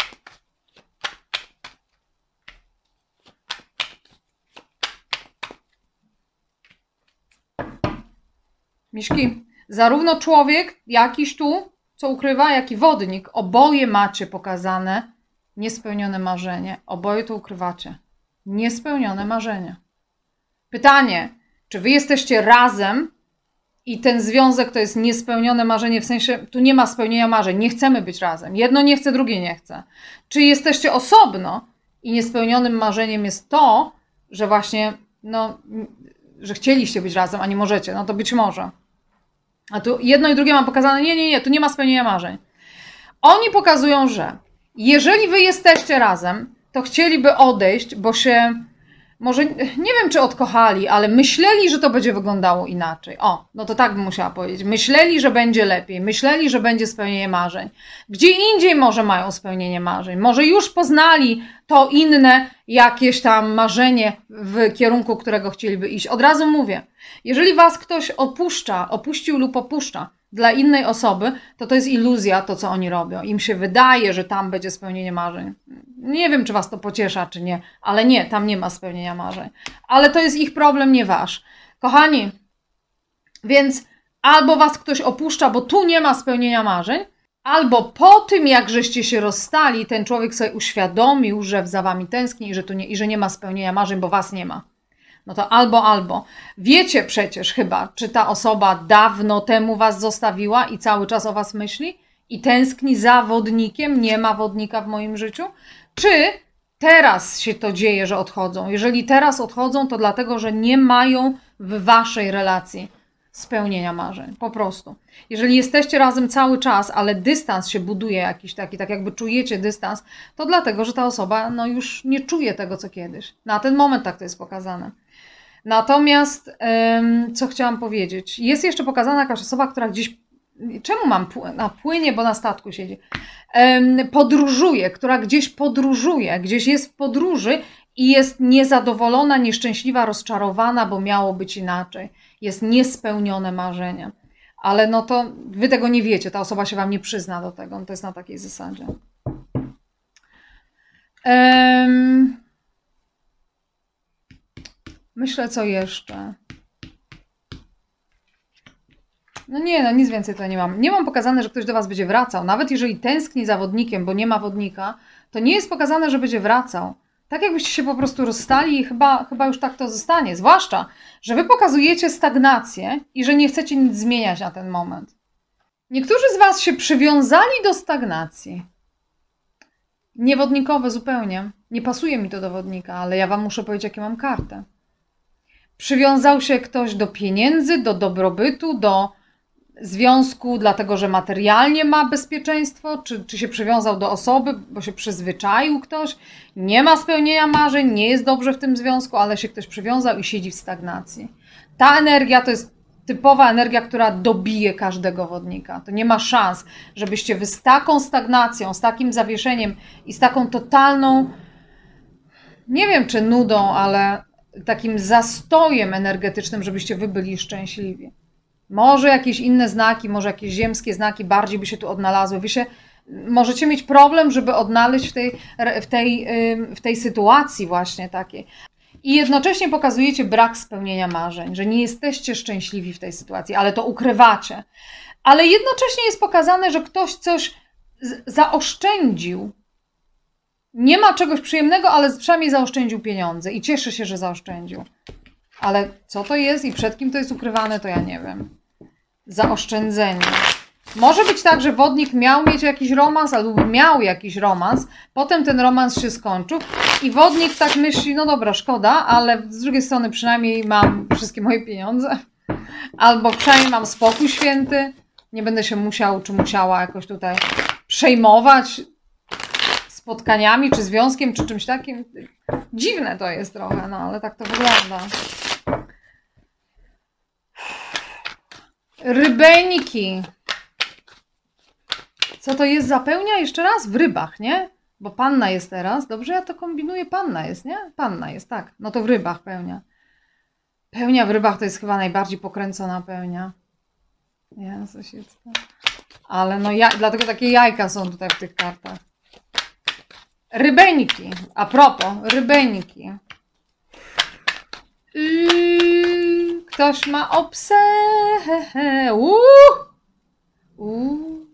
Miśki, zarówno człowiek, jakiś tu, co ukrywa, jak i wodnik, oboje macie pokazane niespełnione marzenie. Oboje to ukrywacie. Niespełnione marzenie. Pytanie, czy wy jesteście razem i ten związek to jest niespełnione marzenie, w sensie tu nie ma spełnienia marzeń, nie chcemy być razem. Jedno nie chce, drugie nie chce. Czy jesteście osobno i niespełnionym marzeniem jest to, że właśnie, no, że chcieliście być razem, a nie możecie. No to być może. A tu jedno i drugie mam pokazane, nie, nie, nie, tu nie ma spełnienia marzeń. Oni pokazują, że jeżeli wy jesteście razem, to chcieliby odejść, bo się, może, nie wiem czy odkochali, ale myśleli, że to będzie wyglądało inaczej. O, no to tak bym musiała powiedzieć. Myśleli, że będzie lepiej. Myśleli, że będzie spełnienie marzeń. Gdzie indziej może mają spełnienie marzeń. Może już poznali to inne jakieś tam marzenie w kierunku, którego chcieliby iść. Od razu mówię, jeżeli was ktoś opuszcza, opuścił lub opuszcza dla innej osoby, to to jest iluzja, to co oni robią. Im się wydaje, że tam będzie spełnienie marzeń. Nie wiem, czy was to pociesza, czy nie, ale nie, tam nie ma spełnienia marzeń. Ale to jest ich problem, nie wasz. Kochani, więc albo was ktoś opuszcza, bo tu nie ma spełnienia marzeń, albo po tym, jak żeście się rozstali, ten człowiek sobie uświadomił, że za wami tęskni i że, tu nie, i że nie ma spełnienia marzeń, bo was nie ma. No to albo, albo. Wiecie przecież chyba, czy ta osoba dawno temu was zostawiła i cały czas o was myśli i tęskni za wodnikiem, nie ma wodnika w moim życiu, czy Teraz się to dzieje, że odchodzą. Jeżeli teraz odchodzą, to dlatego, że nie mają w waszej relacji spełnienia marzeń. Po prostu. Jeżeli jesteście razem cały czas, ale dystans się buduje jakiś taki, tak jakby czujecie dystans, to dlatego, że ta osoba no, już nie czuje tego, co kiedyś. Na ten moment tak to jest pokazane. Natomiast, ym, co chciałam powiedzieć? Jest jeszcze pokazana jakaś osoba, która gdzieś... Czemu mam pł- na płynie, bo na statku siedzi? Ym, podróżuje, która gdzieś podróżuje, gdzieś jest w podróży i jest niezadowolona, nieszczęśliwa, rozczarowana, bo miało być inaczej. Jest niespełnione marzenie. Ale no to wy tego nie wiecie, ta osoba się wam nie przyzna do tego. To jest na takiej zasadzie. Ym... Myślę, co jeszcze. No nie, no nic więcej to nie mam. Nie mam pokazane, że ktoś do was będzie wracał. Nawet jeżeli tęskni za wodnikiem, bo nie ma wodnika, to nie jest pokazane, że będzie wracał. Tak jakbyście się po prostu rozstali i chyba, chyba już tak to zostanie. Zwłaszcza, że wy pokazujecie stagnację i że nie chcecie nic zmieniać na ten moment. Niektórzy z was się przywiązali do stagnacji. Niewodnikowe zupełnie. Nie pasuje mi to do wodnika, ale ja wam muszę powiedzieć, jakie mam kartę. Przywiązał się ktoś do pieniędzy, do dobrobytu, do związku, dlatego że materialnie ma bezpieczeństwo, czy, czy się przywiązał do osoby, bo się przyzwyczaił ktoś, nie ma spełnienia marzeń, nie jest dobrze w tym związku, ale się ktoś przywiązał i siedzi w stagnacji. Ta energia to jest typowa energia, która dobije każdego wodnika. To nie ma szans, żebyście wy z taką stagnacją, z takim zawieszeniem i z taką totalną, nie wiem czy nudą, ale takim zastojem energetycznym, żebyście wy byli szczęśliwi. Może jakieś inne znaki, może jakieś ziemskie znaki bardziej by się tu odnalazły. Wy się możecie mieć problem, żeby odnaleźć w tej, w tej, w tej sytuacji właśnie takiej. I jednocześnie pokazujecie brak spełnienia marzeń, że nie jesteście szczęśliwi w tej sytuacji, ale to ukrywacie. Ale jednocześnie jest pokazane, że ktoś coś zaoszczędził. Nie ma czegoś przyjemnego, ale przynajmniej zaoszczędził pieniądze i cieszy się, że zaoszczędził. Ale co to jest i przed kim to jest ukrywane, to ja nie wiem. Zaoszczędzenie. Może być tak, że wodnik miał mieć jakiś romans, albo miał jakiś romans, potem ten romans się skończył i wodnik tak myśli, no dobra, szkoda, ale z drugiej strony przynajmniej mam wszystkie moje pieniądze, albo przynajmniej mam spokój święty, nie będę się musiał czy musiała jakoś tutaj przejmować spotkaniami, czy związkiem, czy czymś takim. Dziwne to jest trochę, no ale tak to wygląda. Rybeniki. Co to jest za pełnia? Jeszcze raz? W rybach, nie? Bo panna jest teraz. Dobrze, ja to kombinuję. Panna jest, nie? Panna jest, tak. No to w rybach pełnia. Pełnia w rybach to jest chyba najbardziej pokręcona pełnia. Nie, sąsiedztwo. Ale no ja, dlatego takie jajka są tutaj w tych kartach. Rybeniki. A propos, rybeniki. Yy, ktoś ma obsę. Uuu. Uuu.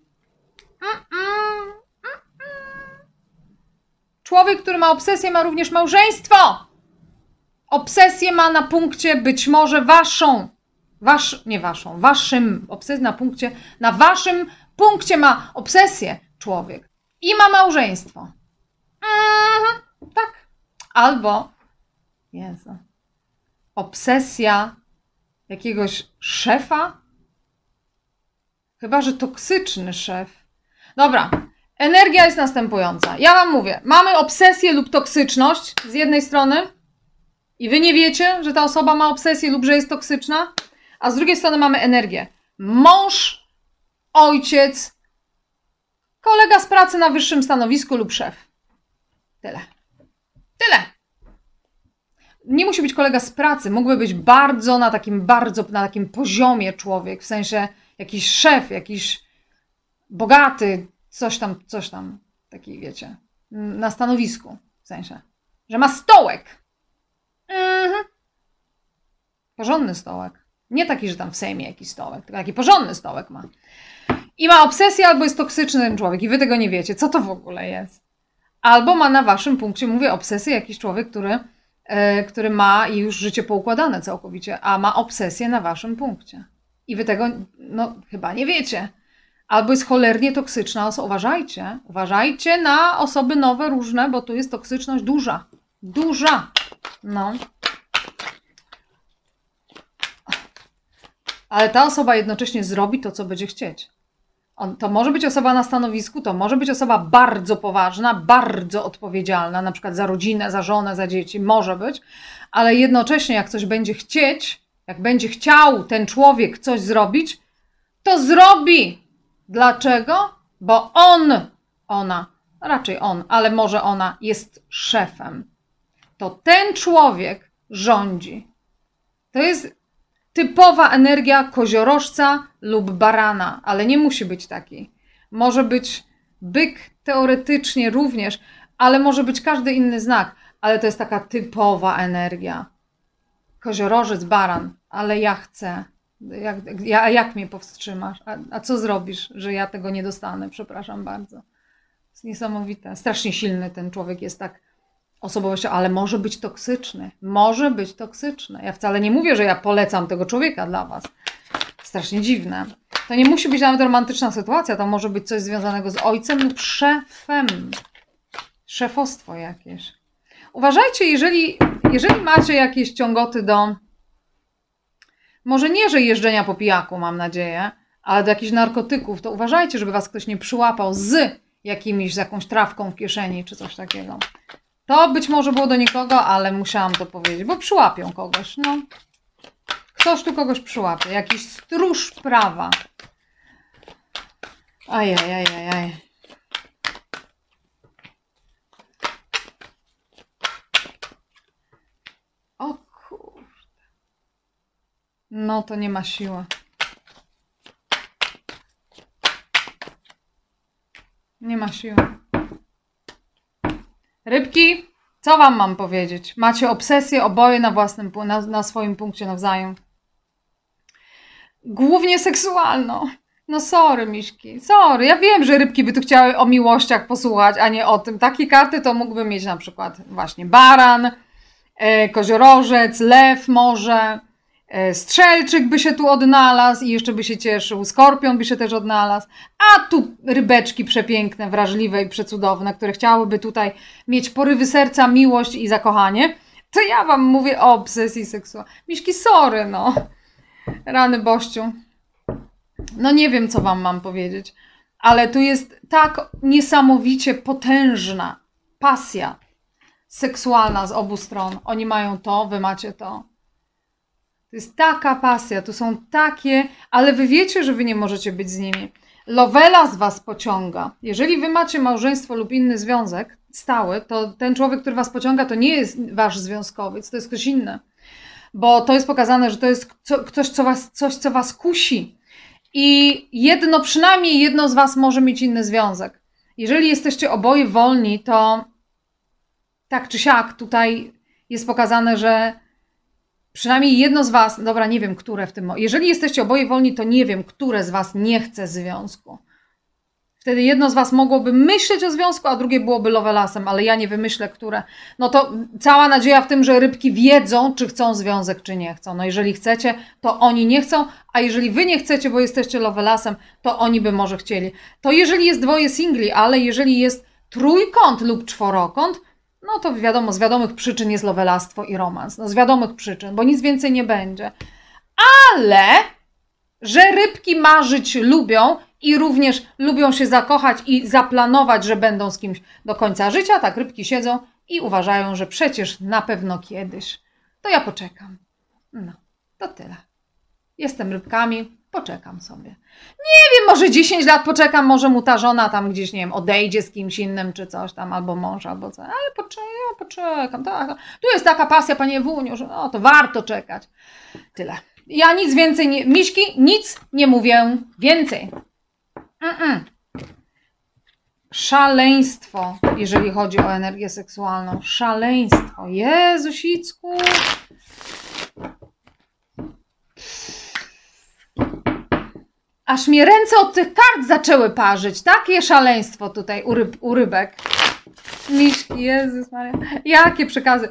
Człowiek, który ma obsesję, ma również małżeństwo. Obsesję ma na punkcie być może waszą. Wasz, nie waszą, waszym. Obsesję na punkcie, na waszym punkcie ma obsesję człowiek. I ma małżeństwo. Mhm, tak. Albo, Jezu, obsesja jakiegoś szefa. Chyba że toksyczny szef. Dobra, energia jest następująca. Ja wam mówię, mamy obsesję lub toksyczność z jednej strony i wy nie wiecie, że ta osoba ma obsesję lub że jest toksyczna, a z drugiej strony mamy energię. Mąż, ojciec, kolega z pracy na wyższym stanowisku lub szef. Tyle. Tyle. Nie musi być kolega z pracy, mógłby być bardzo na takim, bardzo na takim poziomie człowiek, w sensie jakiś szef, jakiś bogaty, coś tam, coś tam, taki wiecie, na stanowisku, w sensie, że ma stołek. Mhm. Porządny stołek. Nie taki, że tam w Sejmie jakiś stołek, tylko taki porządny stołek ma. I ma obsesję, albo jest toksyczny ten człowiek i wy tego nie wiecie. Co to w ogóle jest? Albo ma na waszym punkcie, mówię, obsesję jakiś człowiek, który, yy, który ma już życie poukładane całkowicie, a ma obsesję na waszym punkcie. I wy tego, no, chyba nie wiecie. albo jest cholernie toksyczna osoba. Uważajcie, uważajcie na osoby nowe, różne, bo tu jest toksyczność duża. Duża. No. Ale ta osoba jednocześnie zrobi to, co będzie chcieć. On, to może być osoba na stanowisku, to może być osoba bardzo poważna, bardzo odpowiedzialna, na przykład za rodzinę, za żonę, za dzieci, może być, ale jednocześnie jak coś będzie chcieć, jak będzie chciał ten człowiek coś zrobić, to zrobi. Dlaczego? Bo on, ona, raczej on, ale może ona jest szefem. To ten człowiek rządzi. To jest typowa energia koziorożca lub barana, ale nie musi być taki. Może być byk teoretycznie również, ale może być każdy inny znak, ale to jest taka typowa energia. Koziorożec, baran, ale ja chcę. Jak, ja, jak mnie powstrzymasz? A, a co zrobisz, że ja tego nie dostanę? Przepraszam bardzo. To jest niesamowite. Strasznie silny ten człowiek jest tak osobowością, ale może być toksyczny. Może być toksyczny. Ja wcale nie mówię, że ja polecam tego człowieka dla was. Strasznie dziwne. To nie musi być nawet romantyczna sytuacja. To może być coś związanego z ojcem lub szefem. Szefostwo jakieś. Uważajcie, jeżeli, jeżeli macie jakieś ciągoty do... Może nie, że jeżdżenia po pijaku, mam nadzieję, ale do jakichś narkotyków, to uważajcie, żeby was ktoś nie przyłapał z jakimiś, z jakąś trawką w kieszeni, czy coś takiego. To być może było do nikogo, ale musiałam to powiedzieć, bo przyłapią kogoś, no. Ktoś tu kogoś przyłapie, jakiś stróż prawa. Ajajajajaj. O kurde. No to nie ma siły. Nie ma siły. Rybki, co wam mam powiedzieć? Macie obsesję oboje na własnym, na, na swoim punkcie nawzajem. Głównie seksualną. No sorry, miśki, sorry. Ja wiem, że rybki by tu chciały o miłościach posłuchać, a nie o tym. Takie karty to mógłby mieć na przykład właśnie baran, e, koziorożec, lew może, e, strzelczyk by się tu odnalazł i jeszcze by się cieszył, skorpion by się też odnalazł, a tu rybeczki przepiękne, wrażliwe i przecudowne, które chciałyby tutaj mieć porywy serca, miłość i zakochanie. To ja wam mówię o obsesji seksualnej. Miśki, sorry, no. Rany bościu. No nie wiem, co wam mam powiedzieć, ale tu jest tak niesamowicie potężna pasja seksualna z obu stron. Oni mają to, wy macie to. To jest taka pasja, tu są takie, ale wy wiecie, że wy nie możecie być z nimi. Lovela z was pociąga. Jeżeli wy macie małżeństwo lub inny związek stały, to ten człowiek, który was pociąga, to nie jest wasz związkowiec, to jest ktoś inny. Bo to jest pokazane, że to jest ktoś, co was, coś, co was kusi. I jedno, przynajmniej jedno z was może mieć inny związek. Jeżeli jesteście oboje wolni, to tak czy siak tutaj jest pokazane, że przynajmniej jedno z was, dobra, nie wiem, które w tym... Jeżeli jesteście oboje wolni, to nie wiem, które z was nie chce związku. Wtedy jedno z was mogłoby myśleć o związku, a drugie byłoby lovelasem, ale ja nie wymyślę, które. No to cała nadzieja w tym, że rybki wiedzą, czy chcą związek, czy nie chcą. No jeżeli chcecie, to oni nie chcą, a jeżeli wy nie chcecie, bo jesteście lovelasem, to oni by może chcieli. To jeżeli jest dwoje singli, ale jeżeli jest trójkąt lub czworokąt, no to wiadomo, z wiadomych przyczyn jest lovelastwo i romans. No z wiadomych przyczyn, bo nic więcej nie będzie. Ale, że rybki marzyć lubią i również lubią się zakochać i zaplanować, że będą z kimś do końca życia, tak rybki siedzą i uważają, że przecież na pewno kiedyś. To ja poczekam. No, to tyle. Jestem rybkami, poczekam sobie. Nie wiem, może dziesięć lat poczekam, może mu ta żona tam gdzieś, nie wiem, odejdzie z kimś innym, czy coś tam, albo mąż, albo co. Ale poczekam, ja poczekam. Tak. Tu jest taka pasja, panie Ewuniu, że no, to warto czekać. Tyle. Ja nic więcej nie... Miśki, nic nie mówię więcej. Mm-mm. Szaleństwo, jeżeli chodzi o energię seksualną. Szaleństwo. Jezusicku. Aż mnie ręce od tych kart zaczęły parzyć. Takie szaleństwo tutaj u, ryb, u rybek. Miśki, Jezus Maria. Jakie przekazy.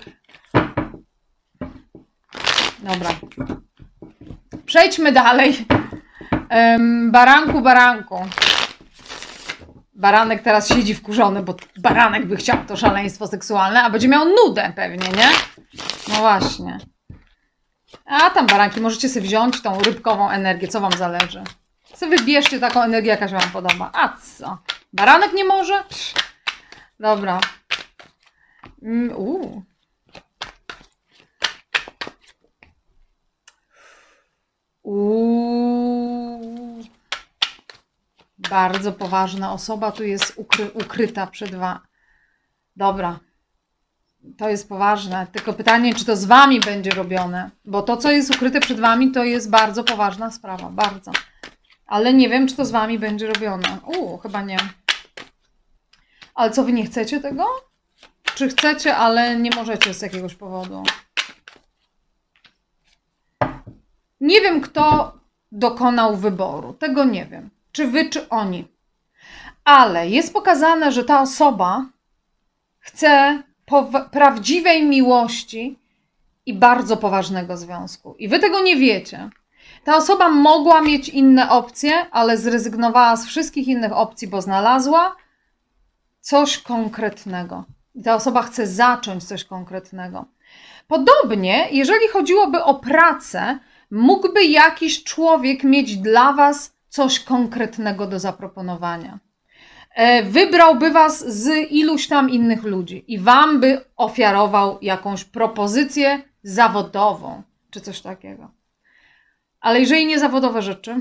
Dobra. Przejdźmy dalej. Um, baranku, baranku. Baranek teraz siedzi wkurzony, bo baranek by chciał to szaleństwo seksualne, a będzie miał nudę pewnie, nie? No właśnie. A tam baranki, możecie sobie wziąć tą rybkową energię, co wam zależy. Sobie wybierzcie taką energię, jaka się wam podoba. A co? Baranek nie może? Psz. Dobra. Uuu. Uuu. Bardzo poważna osoba tu jest ukry ukryta przed wami. Dobra. To jest poważne. Tylko pytanie, czy to z wami będzie robione. Bo to, co jest ukryte przed wami, to jest bardzo poważna sprawa. Bardzo. Ale nie wiem, czy to z wami będzie robione. Uuu, chyba nie. Ale co, wy nie chcecie tego? Czy chcecie, ale nie możecie z jakiegoś powodu? Nie wiem, kto dokonał wyboru. Tego nie wiem. Czy wy, czy oni. Ale jest pokazane, że ta osoba chce prawdziwej miłości i bardzo poważnego związku. I wy tego nie wiecie. Ta osoba mogła mieć inne opcje, ale zrezygnowała z wszystkich innych opcji, bo znalazła coś konkretnego. I ta osoba chce zacząć coś konkretnego. Podobnie, jeżeli chodziłoby o pracę, mógłby jakiś człowiek mieć dla was coś konkretnego do zaproponowania. Wybrałby was z iluś tam innych ludzi i wam by ofiarował jakąś propozycję zawodową, czy coś takiego. Ale jeżeli nie zawodowe rzeczy,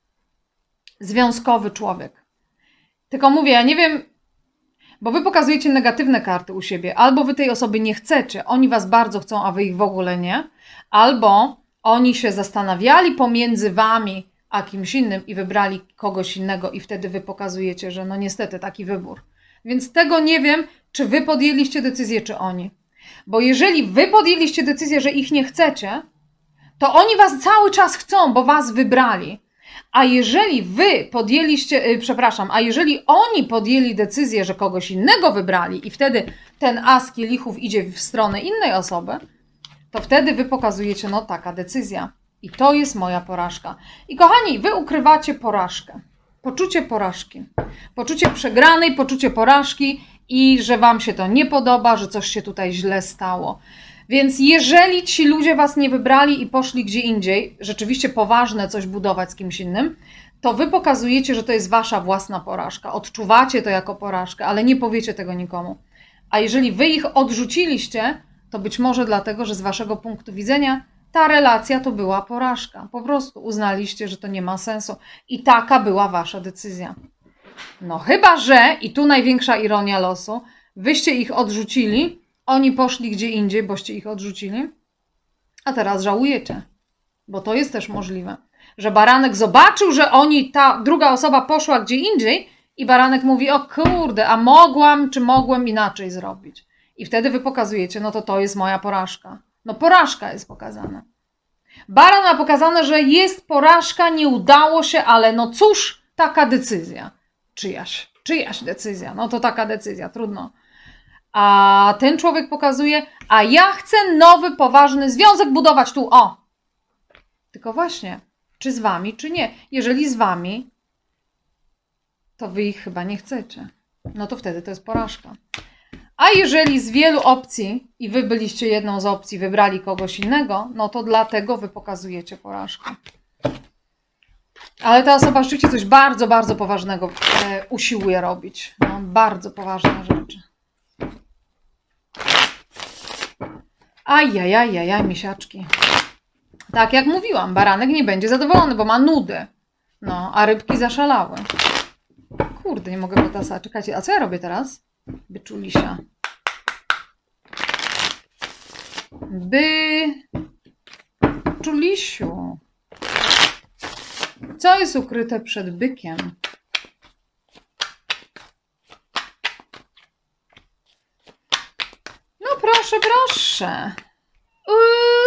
związkowy człowiek. Tylko mówię, ja nie wiem, bo wy pokazujecie negatywne karty u siebie. Albo wy tej osoby nie chcecie, oni was bardzo chcą, a wy ich w ogóle nie. Albo oni się zastanawiali pomiędzy wami a kimś innym i wybrali kogoś innego i wtedy wy pokazujecie, że no niestety taki wybór. Więc tego nie wiem, czy wy podjęliście decyzję, czy oni. Bo jeżeli wy podjęliście decyzję, że ich nie chcecie, to oni was cały czas chcą, bo was wybrali. A jeżeli wy podjęliście, yy, przepraszam, a jeżeli oni podjęli decyzję, że kogoś innego wybrali i wtedy ten as kielichów idzie w stronę innej osoby, to wtedy wy pokazujecie, no taka decyzja. I to jest moja porażka. I kochani, wy ukrywacie porażkę. Poczucie porażki. Poczucie przegranej, poczucie porażki i że wam się to nie podoba, że coś się tutaj źle stało. Więc jeżeli ci ludzie was nie wybrali i poszli gdzie indziej, rzeczywiście poważne coś budować z kimś innym, to wy pokazujecie, że to jest wasza własna porażka. Odczuwacie to jako porażkę, ale nie powiecie tego nikomu. A jeżeli wy ich odrzuciliście, to być może dlatego, że z waszego punktu widzenia ta relacja to była porażka. Po prostu uznaliście, że to nie ma sensu. I taka była wasza decyzja. No chyba, że, i tu największa ironia losu, wyście ich odrzucili, oni poszli gdzie indziej, boście ich odrzucili, a teraz żałujecie. Bo to jest też możliwe. Że baranek zobaczył, że oni, ta druga osoba poszła gdzie indziej i baranek mówi, o kurde, a mogłam, czy mogłem inaczej zrobić. I wtedy wy pokazujecie, no to to jest moja porażka. No porażka jest pokazana. Baran ma pokazane, że jest porażka, nie udało się, ale no cóż, taka decyzja. Czyjaś, czyjaś decyzja, no to taka decyzja, trudno. A ten człowiek pokazuje, a ja chcę nowy, poważny związek budować tu, o. Tylko właśnie, czy z wami, czy nie. Jeżeli z wami, to wy ich chyba nie chcecie. No to wtedy to jest porażka. A jeżeli z wielu opcji i wy byliście jedną z opcji, wybrali kogoś innego, no to dlatego wy pokazujecie porażkę. Ale ta osoba rzeczywiście coś bardzo, bardzo poważnego e, usiłuje robić. No, bardzo poważne rzeczy. Ajajajajaj, misiaczki. Tak jak mówiłam, baranek nie będzie zadowolony, bo ma nudy. No, a rybki zaszalały. Kurde, nie mogę potasać. Czekajcie, a co ja robię teraz? Byczulisia. Byczulisiu. Co jest ukryte przed bykiem? No proszę, proszę. Yy.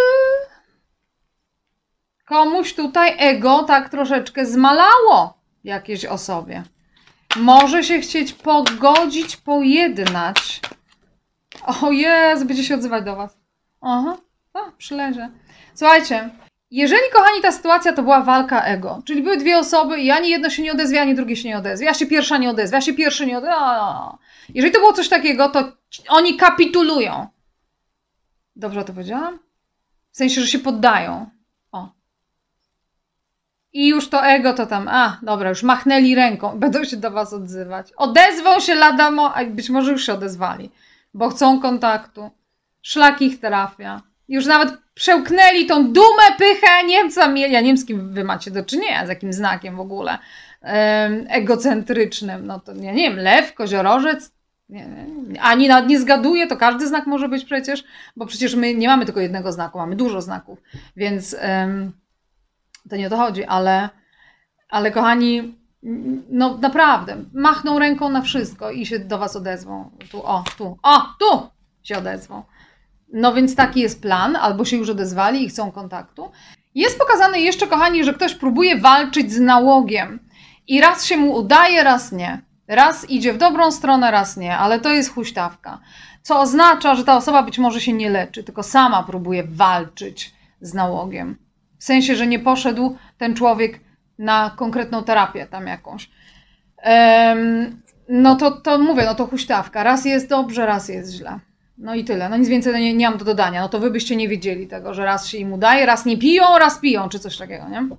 Komuś tutaj ego tak troszeczkę zmalało jakiejś osobie. Może się chcieć pogodzić, pojednać. O Jezu, będzie się odzywać do was. Aha, a, przyleżę. Słuchajcie, Jeżeli, kochani, ta sytuacja to była walka ego, czyli były dwie osoby i ani jedno się nie odezwie, ani drugie się nie odezwie, ja się pierwsza nie odezwę, ja się pierwszy nie odezwę. Jeżeli to było coś takiego, to oni kapitulują. Dobrze to powiedziałam? W sensie, że się poddają. O. I już to ego to tam, a dobra, już machnęli ręką, będą się do was odzywać. Odezwą się lada, mo- a być może już się odezwali, bo chcą kontaktu. Szlak ich trafia. Już nawet przełknęli tą dumę, pychę, Niemca mieli. Ja nie wiem, z kim wy macie do czynienia, z jakim znakiem w ogóle um, egocentrycznym. No to ja nie wiem, lew, koziorożec, nie, nie, ani nawet nie zgaduję, to każdy znak może być przecież, bo przecież my nie mamy tylko jednego znaku, mamy dużo znaków, więc um, to nie o to chodzi, ale, ale kochani, no naprawdę, machną ręką na wszystko i się do was odezwą. Tu, o, tu, o, tu się odezwą. No więc taki jest plan, albo się już odezwali i chcą kontaktu. Jest pokazane jeszcze, kochani, że ktoś próbuje walczyć z nałogiem i raz się mu udaje, raz nie. Raz idzie w dobrą stronę, raz nie, ale to jest huśtawka. Co oznacza, że ta osoba być może się nie leczy, tylko sama próbuje walczyć z nałogiem. W sensie, że nie poszedł ten człowiek na konkretną terapię tam jakąś. Um, no to, to mówię, no to huśtawka. Raz jest dobrze, raz jest źle. No i tyle. No nic więcej nie, nie mam do dodania. No to wy byście nie wiedzieli tego, że raz się im udaje, raz nie piją, raz piją, czy coś takiego, nie?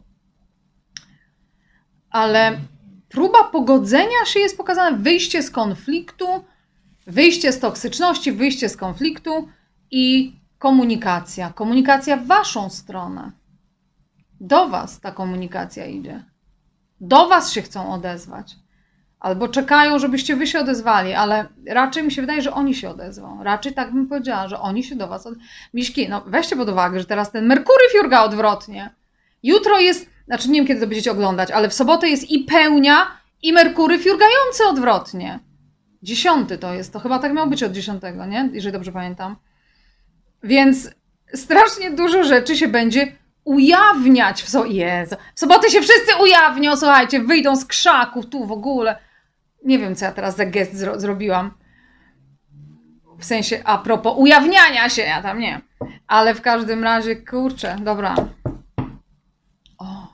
Ale próba pogodzenia się jest pokazana, wyjście z konfliktu, wyjście z toksyczności, wyjście z konfliktu i komunikacja. Komunikacja w waszą stronę. Do was ta komunikacja idzie. Do was się chcą odezwać. Albo czekają, żebyście wy się odezwali, ale raczej mi się wydaje, że oni się odezwą. Raczej tak bym powiedziała, że oni się do was odezwą. Miśki, no weźcie pod uwagę, że teraz ten Merkury fiurga odwrotnie. Jutro jest, znaczy nie wiem, kiedy to będziecie oglądać, ale w sobotę jest i pełnia, i Merkury fiurgający odwrotnie. Dziesiąty to jest, to chyba tak miało być od dziesiątego, nie? Jeżeli dobrze pamiętam. Więc strasznie dużo rzeczy się będzie ujawniać w, so Jezu. w sobotę się wszyscy ujawnią, słuchajcie, wyjdą z krzaków, tu w ogóle. Nie wiem, co ja teraz za gest zro zrobiłam. W sensie, a propos ujawniania się, ja tam nie. Ale w każdym razie, kurczę, dobra. O.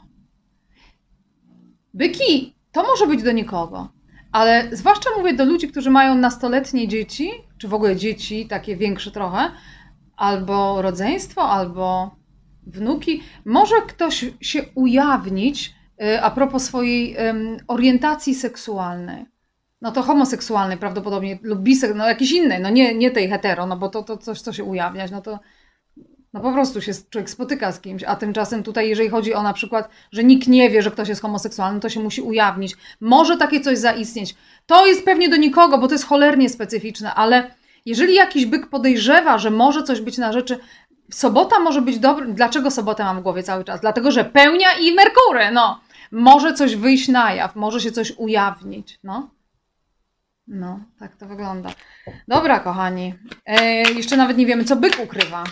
Byki, to może być do nikogo. Ale zwłaszcza mówię do ludzi, którzy mają nastoletnie dzieci, czy w ogóle dzieci, takie większe trochę, albo rodzeństwo, albo wnuki. Może ktoś się ujawnić a propos swojej um, orientacji seksualnej. No to homoseksualnej prawdopodobnie, lub bisek, no jakiejś innej, no nie, nie tej hetero, no bo to, to coś, co się ujawniać, no to no po prostu się człowiek spotyka z kimś, a tymczasem tutaj, jeżeli chodzi o na przykład, że nikt nie wie, że ktoś jest homoseksualny, to się musi ujawnić. Może takie coś zaistnieć. To jest pewnie do nikogo, bo to jest cholernie specyficzne, ale jeżeli jakiś byk podejrzewa, że może coś być na rzeczy, sobota może być dobra. Dlaczego sobotę mam w głowie cały czas? Dlatego, że pełnia i Merkury, no. Może coś wyjść na jaw, może się coś ujawnić, no. No, tak to wygląda. Dobra, kochani. E, jeszcze nawet nie wiemy, co byk ukrywa.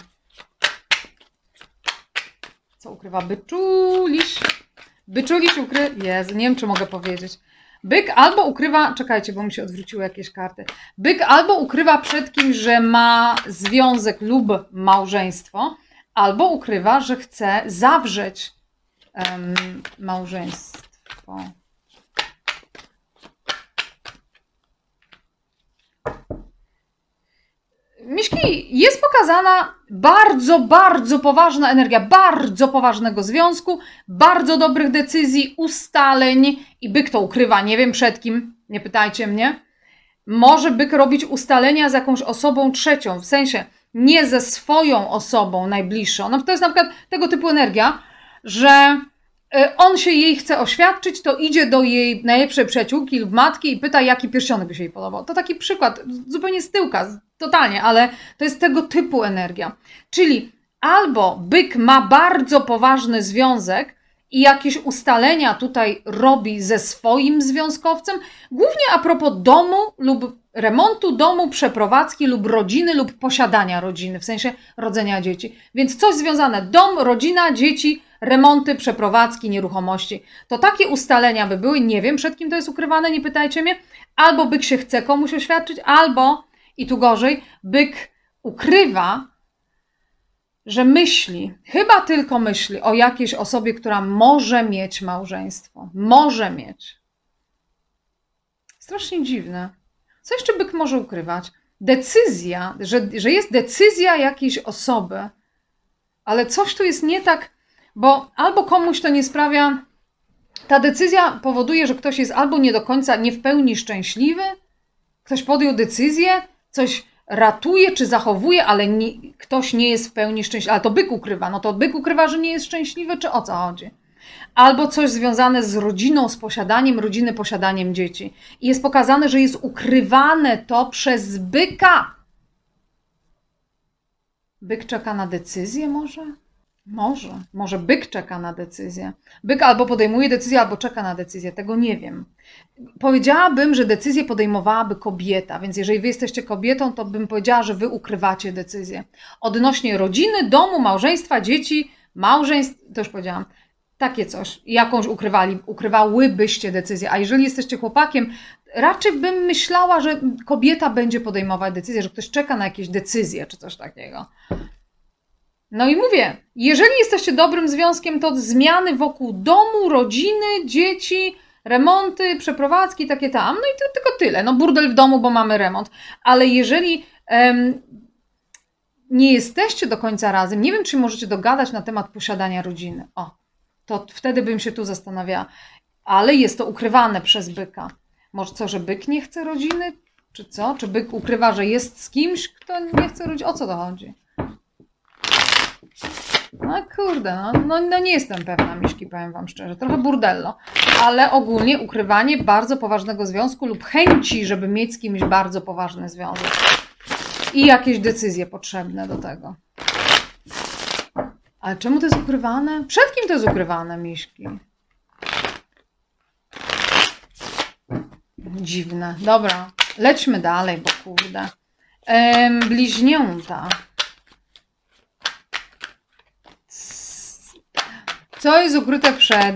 Co ukrywa byczuliś? Byczuliś ukrywa... Jezu, nie wiem, czy mogę powiedzieć. Byk albo ukrywa... Czekajcie, bo mi się odwróciły jakieś karty. Byk albo ukrywa przed kimś, że ma związek lub małżeństwo, albo ukrywa, że chce zawrzeć um, małżeństwo. Miśki, jest pokazana bardzo, bardzo poważna energia, bardzo poważnego związku, bardzo dobrych decyzji, ustaleń i byk to ukrywa, nie wiem przed kim, nie pytajcie mnie. Może byk robić ustalenia z jakąś osobą trzecią, w sensie nie ze swoją osobą najbliższą. No to jest na przykład tego typu energia, że on się jej chce oświadczyć, to idzie do jej najlepszej przyjaciółki lub matki i pyta, jaki pierścionek by się jej podobał. To taki przykład, zupełnie z tyłka, totalnie, ale to jest tego typu energia. Czyli albo byk ma bardzo poważny związek i jakieś ustalenia tutaj robi ze swoim związkowcem, głównie a propos domu lub remontu domu, przeprowadzki lub rodziny lub posiadania rodziny, w sensie rodzenia dzieci. Więc coś związane, dom, rodzina, dzieci, remonty, przeprowadzki, nieruchomości. To takie ustalenia by były, nie wiem przed kim to jest ukrywane, nie pytajcie mnie, albo byk się chce komuś oświadczyć, albo, i tu gorzej, byk ukrywa że myśli, chyba tylko myśli o jakiejś osobie, która może mieć małżeństwo. Może mieć. Strasznie dziwne. Co jeszcze byk może ukrywać? Decyzja, że, że jest decyzja jakiejś osoby, ale coś tu jest nie tak, bo albo komuś to nie sprawia, ta decyzja powoduje, że ktoś jest albo nie do końca, nie w pełni szczęśliwy, ktoś podjął decyzję, coś ratuje czy zachowuje, ale nie, ktoś nie jest w pełni szczęśliwy. Ale to byk ukrywa. No to byk ukrywa, że nie jest szczęśliwy, czy o co chodzi? Albo coś związane z rodziną, z posiadaniem rodziny, posiadaniem dzieci. I jest pokazane, że jest ukrywane to przez byka. Byk czeka na decyzję może? Może. Może byk czeka na decyzję. Byk albo podejmuje decyzję, albo czeka na decyzję. Tego nie wiem. Powiedziałabym, że decyzję podejmowałaby kobieta, więc jeżeli wy jesteście kobietą, to bym powiedziała, że wy ukrywacie decyzję. Odnośnie rodziny, domu, małżeństwa, dzieci, małżeństw, to już powiedziałam, takie coś, jakąś ukrywali, ukrywałybyście decyzję. A jeżeli jesteście chłopakiem, raczej bym myślała, że kobieta będzie podejmować decyzję, że ktoś czeka na jakieś decyzje, czy coś takiego. No i mówię, jeżeli jesteście dobrym związkiem, to zmiany wokół domu, rodziny, dzieci, remonty, przeprowadzki, takie tam, no i to tylko tyle. No burdel w domu, bo mamy remont. Ale jeżeli em, nie jesteście do końca razem, nie wiem, czy możecie dogadać na temat posiadania rodziny. O, to wtedy bym się tu zastanawiała. Ale jest to ukrywane przez byka. Może co, że byk nie chce rodziny? Czy co? Czy byk ukrywa, że jest z kimś, kto nie chce rodziny? O co to chodzi? No kurde, no, no, no nie jestem pewna, miśki, powiem wam szczerze. Trochę burdello. Ale ogólnie ukrywanie bardzo poważnego związku lub chęci, żeby mieć z kimś bardzo poważny związek. I jakieś decyzje potrzebne do tego. Ale czemu to jest ukrywane? Przed kim to jest ukrywane, miśki? Dziwne. Dobra, lećmy dalej, bo kurde. Ehm, bliźnięta. Co jest ukryte przed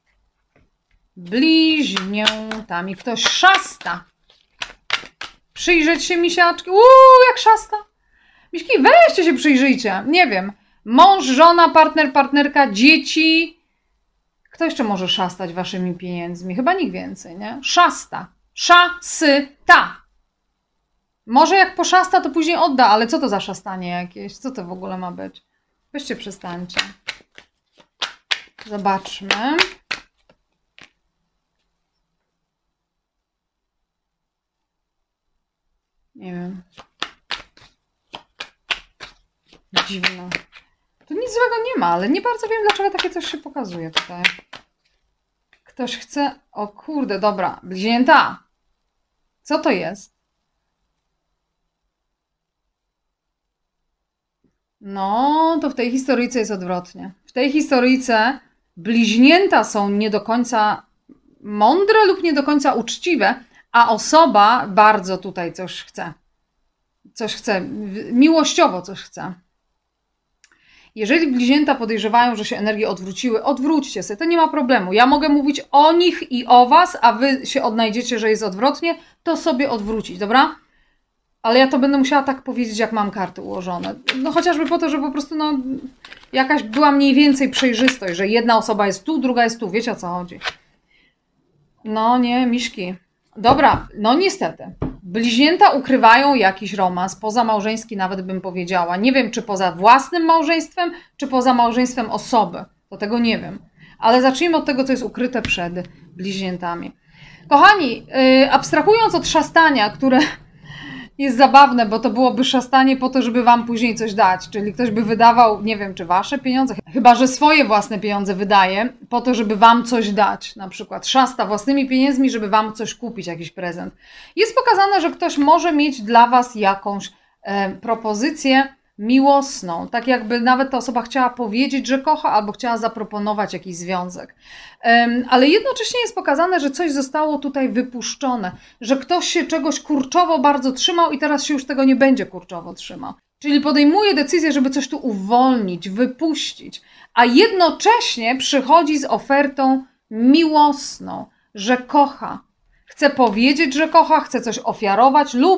bliźniętami? Ktoś szasta. Przyjrzeć się, misiaczki. Uuu, jak szasta. Miśki, weźcie się, przyjrzyjcie. Nie wiem. Mąż, żona, partner, partnerka, dzieci. Kto jeszcze może szastać waszymi pieniędzmi? Chyba nikt więcej, nie? Szasta. Sza-sy-ta. Może jak poszasta, to później odda, ale co to za szastanie jakieś? Co to w ogóle ma być? Weźcie, przestańcie. Zobaczmy. Nie wiem. Dziwne. Tu nic złego nie ma, ale nie bardzo wiem, dlaczego takie coś się pokazuje tutaj. Ktoś chce... O kurde, dobra. Bliźnięta. Co to jest? No, to w tej historyjce jest odwrotnie. W tej historyjce bliźnięta są nie do końca mądre lub nie do końca uczciwe, a osoba bardzo tutaj coś chce. Coś chce, miłościowo coś chce. Jeżeli bliźnięta podejrzewają, że się energie odwróciły, odwróćcie sobie, to nie ma problemu. Ja mogę mówić o nich i o was, a wy się odnajdziecie, że jest odwrotnie, to sobie odwrócić, dobra? Ale ja to będę musiała tak powiedzieć, jak mam karty ułożone. No chociażby po to, że po prostu no, jakaś była mniej więcej przejrzystość, że jedna osoba jest tu, druga jest tu. Wiecie, o co chodzi? No nie, miśki. Dobra, no niestety. Bliźnięta ukrywają jakiś romans, pozamałżeński nawet bym powiedziała. Nie wiem, czy poza własnym małżeństwem, czy poza małżeństwem osoby. To tego nie wiem. Ale zacznijmy od tego, co jest ukryte przed bliźniętami. Kochani, yy, abstrahując od szastania, które jest zabawne, bo to byłoby szastanie po to, żeby wam później coś dać. Czyli ktoś by wydawał, nie wiem, czy wasze pieniądze, chyba że swoje własne pieniądze wydaje po to, żeby wam coś dać. Na przykład szasta własnymi pieniędzmi, żeby wam coś kupić, jakiś prezent. Jest pokazane, że ktoś może mieć dla was jakąś e, propozycję miłosną. Tak jakby nawet ta osoba chciała powiedzieć, że kocha, albo chciała zaproponować jakiś związek. Um, ale jednocześnie jest pokazane, że coś zostało tutaj wypuszczone, że ktoś się czegoś kurczowo bardzo trzymał i teraz się już tego nie będzie kurczowo trzymał. Czyli podejmuje decyzję, żeby coś tu uwolnić, wypuścić, a jednocześnie przychodzi z ofertą miłosną, że kocha. Chce powiedzieć, że kocha, chce coś ofiarować lub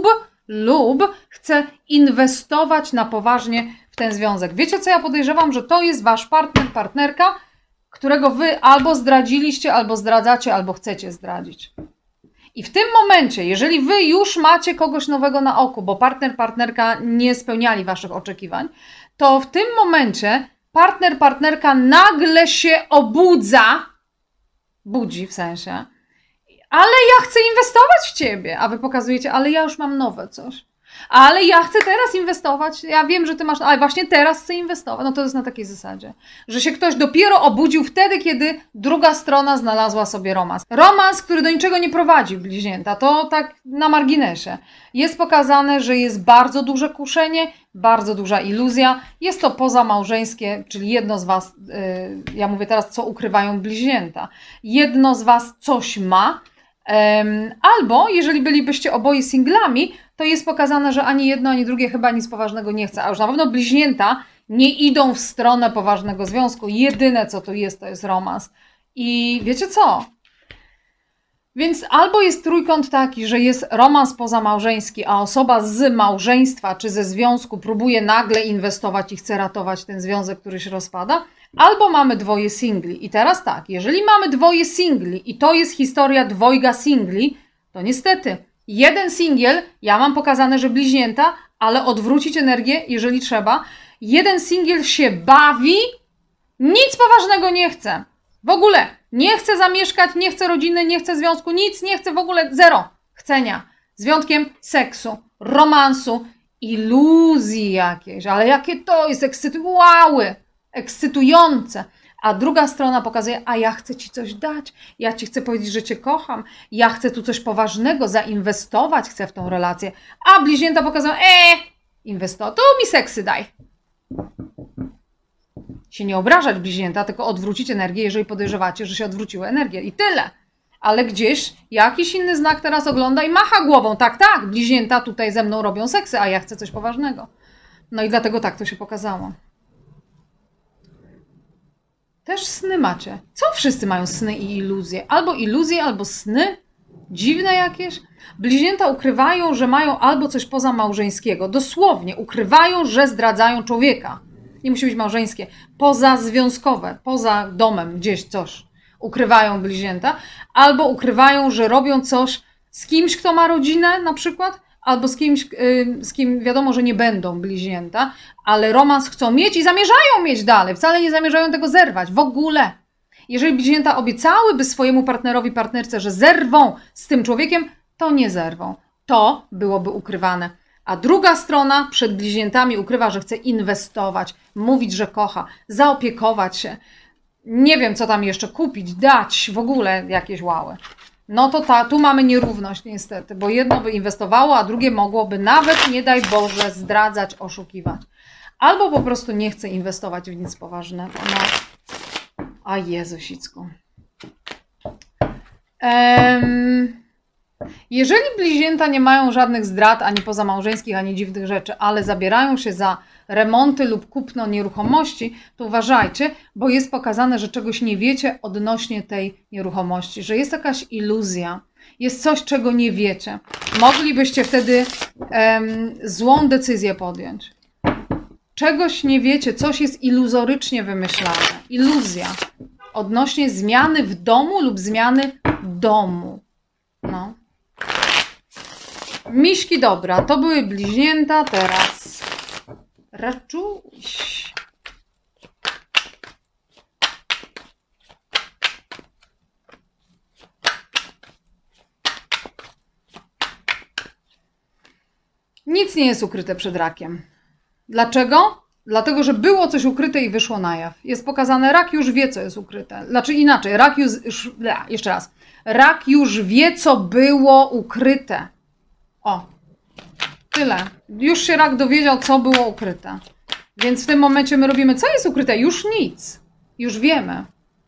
lub chce inwestować na poważnie w ten związek. Wiecie co, ja podejrzewam, że to jest wasz partner, partnerka, którego wy albo zdradziliście, albo zdradzacie, albo chcecie zdradzić. I w tym momencie, jeżeli wy już macie kogoś nowego na oku, bo partner, partnerka nie spełniali waszych oczekiwań, to w tym momencie partner, partnerka nagle się obudza, budzi w sensie, ale ja chcę inwestować w ciebie, a wy pokazujecie, ale ja już mam nowe coś. Ale ja chcę teraz inwestować, ja wiem, że ty masz, ale właśnie teraz chcę inwestować. No to jest na takiej zasadzie, że się ktoś dopiero obudził wtedy, kiedy druga strona znalazła sobie romans. Romans, który do niczego nie prowadzi, bliźnięta, to tak na marginesie. Jest pokazane, że jest bardzo duże kuszenie, bardzo duża iluzja. Jest to pozamałżeńskie, czyli jedno z was, yy, ja mówię teraz, co ukrywają bliźnięta. Jedno z was coś ma, Um, albo, jeżeli bylibyście oboje singlami, to jest pokazane, że ani jedno, ani drugie chyba nic poważnego nie chce. A już na pewno bliźnięta nie idą w stronę poważnego związku. Jedyne, co tu jest, to jest romans. I wiecie co? Więc albo jest trójkąt taki, że jest romans pozamałżeński, a osoba z małżeństwa czy ze związku próbuje nagle inwestować i chce ratować ten związek, który się rozpada, albo mamy dwoje singli. I teraz tak, jeżeli mamy dwoje singli i to jest historia dwojga singli, to niestety jeden singiel, ja mam pokazane, że bliźnięta, ale odwrócić energię, jeżeli trzeba. Jeden singiel się bawi, nic poważnego nie chce. W ogóle nie chce zamieszkać, nie chce rodziny, nie chce związku, nic nie chce, w ogóle zero chcenia. Z wyjątkiem seksu, romansu, iluzji jakiejś, ale jakie to jest ekscytuały, ekscytujące. A druga strona pokazuje, a ja chcę ci coś dać, ja ci chcę powiedzieć, że cię kocham, ja chcę tu coś poważnego, zainwestować chcę w tą relację. A bliźnięta pokazują, eee, inwestować, to mi seksy daj. Się nie obrażać bliźnięta, tylko odwrócić energię, jeżeli podejrzewacie, że się odwróciła energia. I tyle. Ale gdzieś jakiś inny znak teraz ogląda i macha głową. Tak, tak, bliźnięta tutaj ze mną robią seksy, a ja chcę coś poważnego. No i dlatego tak to się pokazało. Też sny macie. Co wszyscy mają sny i iluzje? Albo iluzje, albo sny. Dziwne jakieś. Bliźnięta ukrywają, że mają albo coś pozamałżeńskiego. Dosłownie ukrywają, że zdradzają człowieka. Nie musi być małżeńskie. Pozazwiązkowe, poza domem, gdzieś coś ukrywają bliźnięta. Albo ukrywają, że robią coś z kimś, kto ma rodzinę na przykład, albo z kimś, yy, z kim wiadomo, że nie będą bliźnięta, ale romans chcą mieć i zamierzają mieć dalej. Wcale nie zamierzają tego zerwać. W ogóle. Jeżeli bliźnięta obiecałyby swojemu partnerowi, partnerce, że zerwą z tym człowiekiem, to nie zerwą. To byłoby ukrywane. A druga strona przed bliźniętami ukrywa, że chce inwestować, mówić, że kocha, zaopiekować się. Nie wiem, co tam jeszcze kupić, dać, w ogóle jakieś łały. No to ta, tu mamy nierówność niestety, bo jedno by inwestowało, a drugie mogłoby nawet, nie daj Boże, zdradzać, oszukiwać. Albo po prostu nie chce inwestować w nic poważnego. No. A Jezusicku. Ehm... Jeżeli bliźnięta nie mają żadnych zdrad, ani pozamałżeńskich, ani dziwnych rzeczy, ale zabierają się za remonty lub kupno nieruchomości, to uważajcie, bo jest pokazane, że czegoś nie wiecie odnośnie tej nieruchomości, że jest jakaś iluzja, jest coś, czego nie wiecie. Moglibyście wtedy em, złą decyzję podjąć. Czegoś nie wiecie, coś jest iluzorycznie wymyślane. Iluzja odnośnie zmiany w domu lub zmiany domu. No. Miśki, dobra, to były bliźnięta, teraz raczuś. Nic nie jest ukryte przed rakiem. Dlaczego? Dlatego, że było coś ukryte i wyszło na jaw. Jest pokazane, rak już wie, co jest ukryte. Znaczy inaczej, rak już, już jeszcze raz. Rak już wie, co było ukryte. O, tyle. Już się rak dowiedział, co było ukryte. Więc w tym momencie my robimy, co jest ukryte? Już nic. Już wiemy.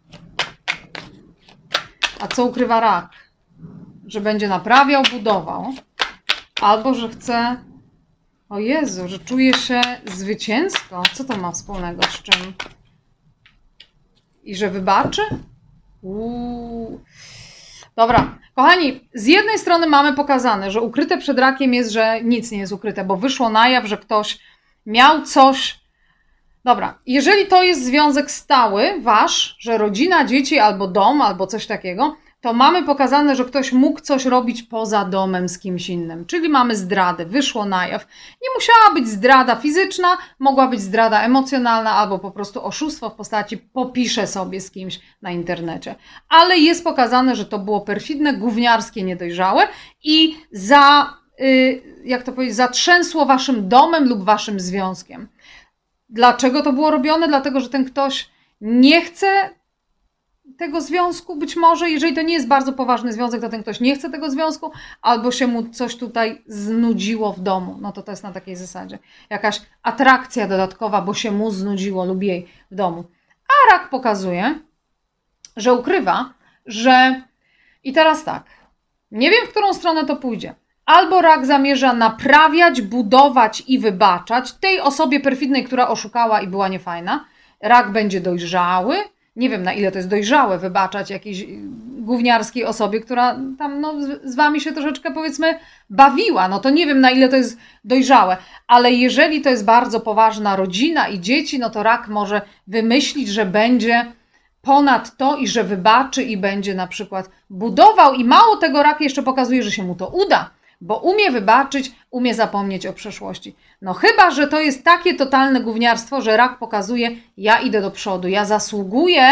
A co ukrywa rak? Że będzie naprawiał, budował. Albo, że chce... O Jezu, że czuje się zwycięsko. Co to ma wspólnego z czym? I że wybaczy? Uuu. Dobra, Kochani, z jednej strony mamy pokazane, że ukryte przed rakiem jest, że nic nie jest ukryte, bo wyszło na jaw, że ktoś miał coś. Dobra, jeżeli to jest związek stały, wasz, że rodzina, dzieci albo dom, albo coś takiego, to mamy pokazane, że ktoś mógł coś robić poza domem z kimś innym. Czyli mamy zdradę, wyszło na jaw. Nie musiała być zdrada fizyczna, mogła być zdrada emocjonalna albo po prostu oszustwo w postaci popiszę sobie z kimś na internecie. Ale jest pokazane, że to było perfidne, gówniarskie, niedojrzałe i za, yy, jak to powiedzieć, zatrzęsło waszym domem lub waszym związkiem. Dlaczego to było robione? Dlatego, że ten ktoś nie chce tego związku, być może, jeżeli to nie jest bardzo poważny związek, to ten ktoś nie chce tego związku, albo się mu coś tutaj znudziło w domu. No to to jest na takiej zasadzie. Jakaś atrakcja dodatkowa, bo się mu znudziło lub jej w domu. A rak pokazuje, że ukrywa, że i teraz tak, nie wiem, w którą stronę to pójdzie. Albo rak zamierza naprawiać, budować i wybaczać tej osobie perfidnej, która oszukała i była niefajna. Rak będzie dojrzały. Nie wiem, na ile to jest dojrzałe wybaczać jakiejś gówniarskiej osobie, która tam no, z wami się troszeczkę, powiedzmy, bawiła. No to nie wiem, na ile to jest dojrzałe. Ale jeżeli to jest bardzo poważna rodzina i dzieci, no to rak może wymyślić, że będzie ponad to i że wybaczy i będzie na przykład budował. I mało tego, rak jeszcze pokazuje, że się mu to uda. Bo umie wybaczyć, umie zapomnieć o przeszłości. No chyba, że to jest takie totalne gówniarstwo, że rak pokazuje, ja idę do przodu, ja zasługuję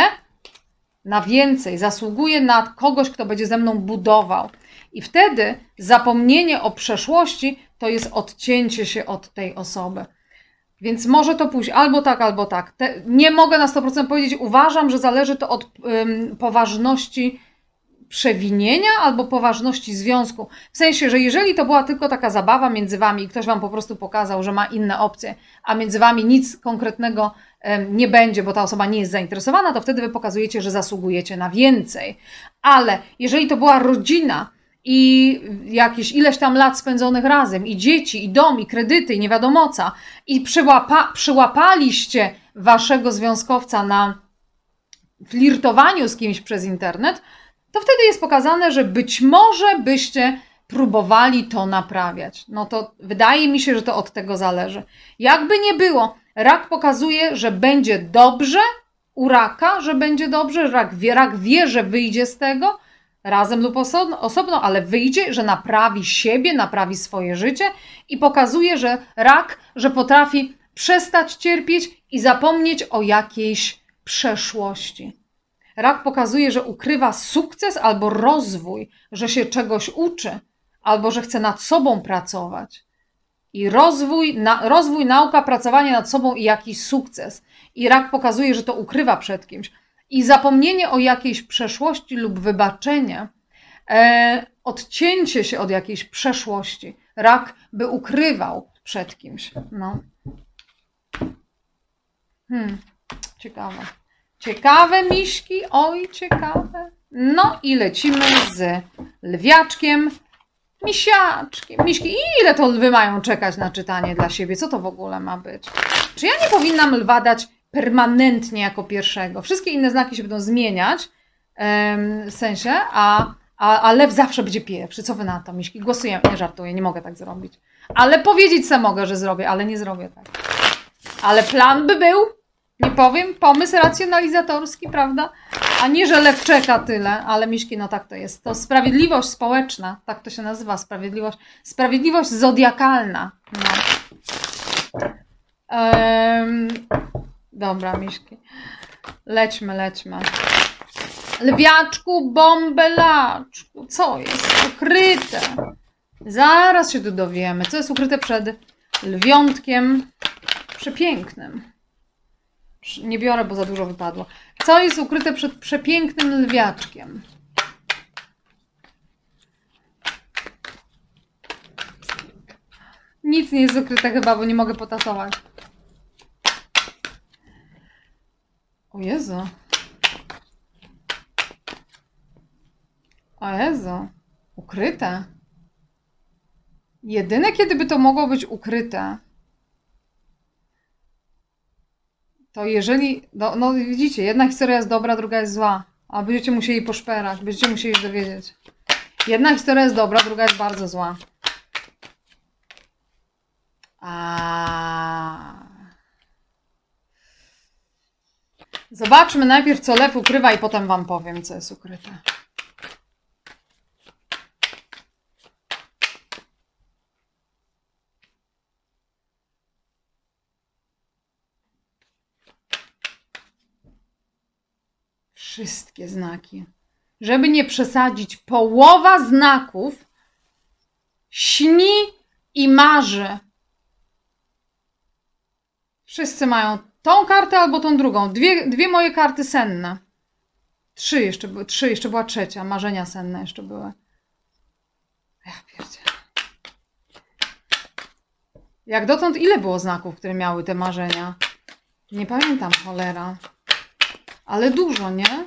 na więcej, zasługuję na kogoś, kto będzie ze mną budował. I wtedy zapomnienie o przeszłości to jest odcięcie się od tej osoby. Więc może to pójść albo tak, albo tak. Te, nie mogę na sto procent powiedzieć, uważam, że zależy to od ym, poważności przewinienia albo poważności związku. W sensie, że jeżeli to była tylko taka zabawa między wami i ktoś wam po prostu pokazał, że ma inne opcje, a między wami nic konkretnego um, nie będzie, bo ta osoba nie jest zainteresowana, to wtedy wy pokazujecie, że zasługujecie na więcej. Ale jeżeli to była rodzina i jakieś ileś tam lat spędzonych razem, i dzieci, i dom, i kredyty, i nie wiadomo co, i przyłapa, przyłapaliście waszego związkowca na flirtowaniu z kimś przez internet, to wtedy jest pokazane, że być może byście próbowali to naprawiać. No to wydaje mi się, że to od tego zależy. Jakby nie było, rak pokazuje, że będzie dobrze u raka, że będzie dobrze, rak wie, rak wie, że wyjdzie z tego, razem lub osobno, osobno, ale wyjdzie, że naprawi siebie, naprawi swoje życie i pokazuje, że rak, że potrafi przestać cierpieć i zapomnieć o jakiejś przeszłości. Rak pokazuje, że ukrywa sukces albo rozwój, że się czegoś uczy, albo że chce nad sobą pracować. I rozwój, na, rozwój, nauka, pracowanie nad sobą i jakiś sukces. I rak pokazuje, że to ukrywa przed kimś. I zapomnienie o jakiejś przeszłości lub wybaczenie, e, odcięcie się od jakiejś przeszłości. Rak by ukrywał przed kimś. No. Hmm, ciekawe. Ciekawe, miśki, oj, ciekawe. No i lecimy z lwiaczkiem, misiaczkiem. Miśki, ile to lwy mają czekać na czytanie dla siebie? Co to w ogóle ma być? Czy ja nie powinnam lwa dać permanentnie jako pierwszego? Wszystkie inne znaki się będą zmieniać, w sensie, a, a, a lew zawsze będzie pierwszy. Co wy na to, miśki? Głosuję, nie żartuję, nie mogę tak zrobić. Ale powiedzieć sobie mogę, że zrobię, ale nie zrobię tak. Ale plan by był. Nie powiem, pomysł racjonalizatorski, prawda? A nie, że lew czeka tyle, ale miśki, no tak to jest. To sprawiedliwość społeczna, tak to się nazywa, sprawiedliwość. Sprawiedliwość zodiakalna. No. Um, dobra, miśki. Lećmy, lećmy. Lwiaczku, bąbelaczku, co jest ukryte? Zaraz się tu dowiemy, co jest ukryte przed lwiątkiem przepięknym. Nie biorę, bo za dużo wypadło. Co jest ukryte przed przepięknym lwiaczkiem? Nic nie jest ukryte chyba, bo nie mogę potatować. O Jezu. O Jezu. Ukryte. Jedyne, kiedy by to mogło być ukryte, to jeżeli, no, no widzicie, jedna historia jest dobra, druga jest zła, a będziecie musieli poszperać, będziecie musieli się dowiedzieć. Jedna historia jest dobra, druga jest bardzo zła. A... Zobaczmy najpierw, co lew ukrywa i potem wam powiem, co jest ukryte. Wszystkie znaki. Żeby nie przesadzić, połowa znaków śni i marzy. Wszyscy mają tą kartę albo tą drugą. Dwie, dwie moje karty senne. Trzy jeszcze były. Trzy, jeszcze była trzecia. Marzenia senne jeszcze były. Ja pierdzielę. Jak dotąd ile było znaków, które miały te marzenia? Nie pamiętam, cholera. Ale dużo, nie?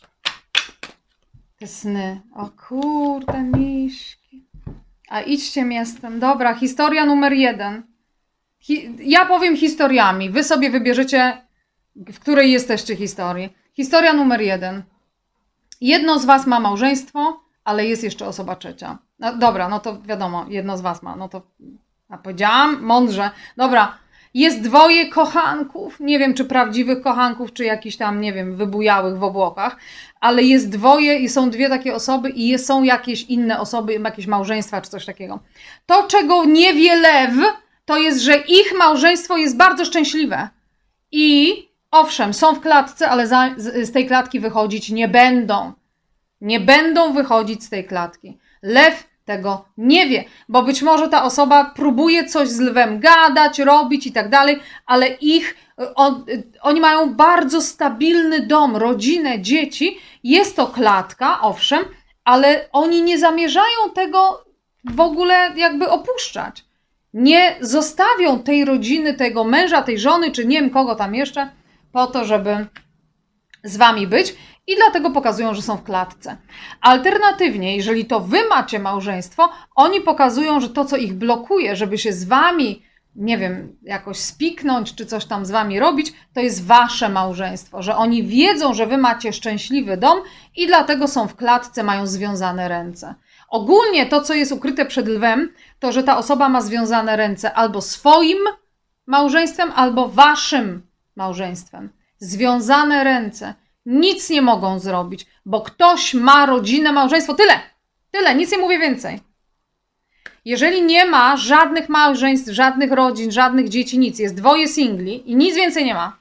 Te sny. O kurde, miśki. A idźcie miastem. Dobra, historia numer jeden. Hi ja powiem historiami. Wy sobie wybierzecie, w której jesteście historii. Historia numer jeden. Jedno z was ma małżeństwo, ale jest jeszcze osoba trzecia. No, dobra, no to wiadomo, jedno z was ma. No to ja powiedziałam mądrze. Dobra, jest dwoje kochanków. Nie wiem, czy prawdziwych kochanków, czy jakichś tam, nie wiem, wybujałych w obłokach. Ale jest dwoje i są dwie takie osoby i jest, są jakieś inne osoby, jakieś małżeństwa, czy coś takiego. To, czego nie wie lew, to jest, że ich małżeństwo jest bardzo szczęśliwe. I owszem, są w klatce, ale za, z, z tej klatki wychodzić nie będą. Nie będą wychodzić z tej klatki. Lew tego nie wie, bo być może ta osoba próbuje coś z lwem gadać, robić i tak dalej, ale ich, on, oni mają bardzo stabilny dom, rodzinę, dzieci. Jest to klatka, owszem, ale oni nie zamierzają tego w ogóle jakby opuszczać. Nie zostawią tej rodziny, tego męża, tej żony, czy nie wiem kogo tam jeszcze, po to, żeby z wami być i dlatego pokazują, że są w klatce. Alternatywnie, jeżeli to wy macie małżeństwo, oni pokazują, że to, co ich blokuje, żeby się z wami, nie wiem, jakoś spiknąć, czy coś tam z wami robić, to jest wasze małżeństwo, że oni wiedzą, że wy macie szczęśliwy dom i dlatego są w klatce, mają związane ręce. Ogólnie to, co jest ukryte przed lwem, to, że ta osoba ma związane ręce albo swoim małżeństwem, albo waszym małżeństwem. Związane ręce. Nic nie mogą zrobić, bo ktoś ma rodzinę, małżeństwo. Tyle. Tyle. Nic nie mówię więcej. Jeżeli nie ma żadnych małżeństw, żadnych rodzin, żadnych dzieci, nic, jest dwoje singli i nic więcej nie ma,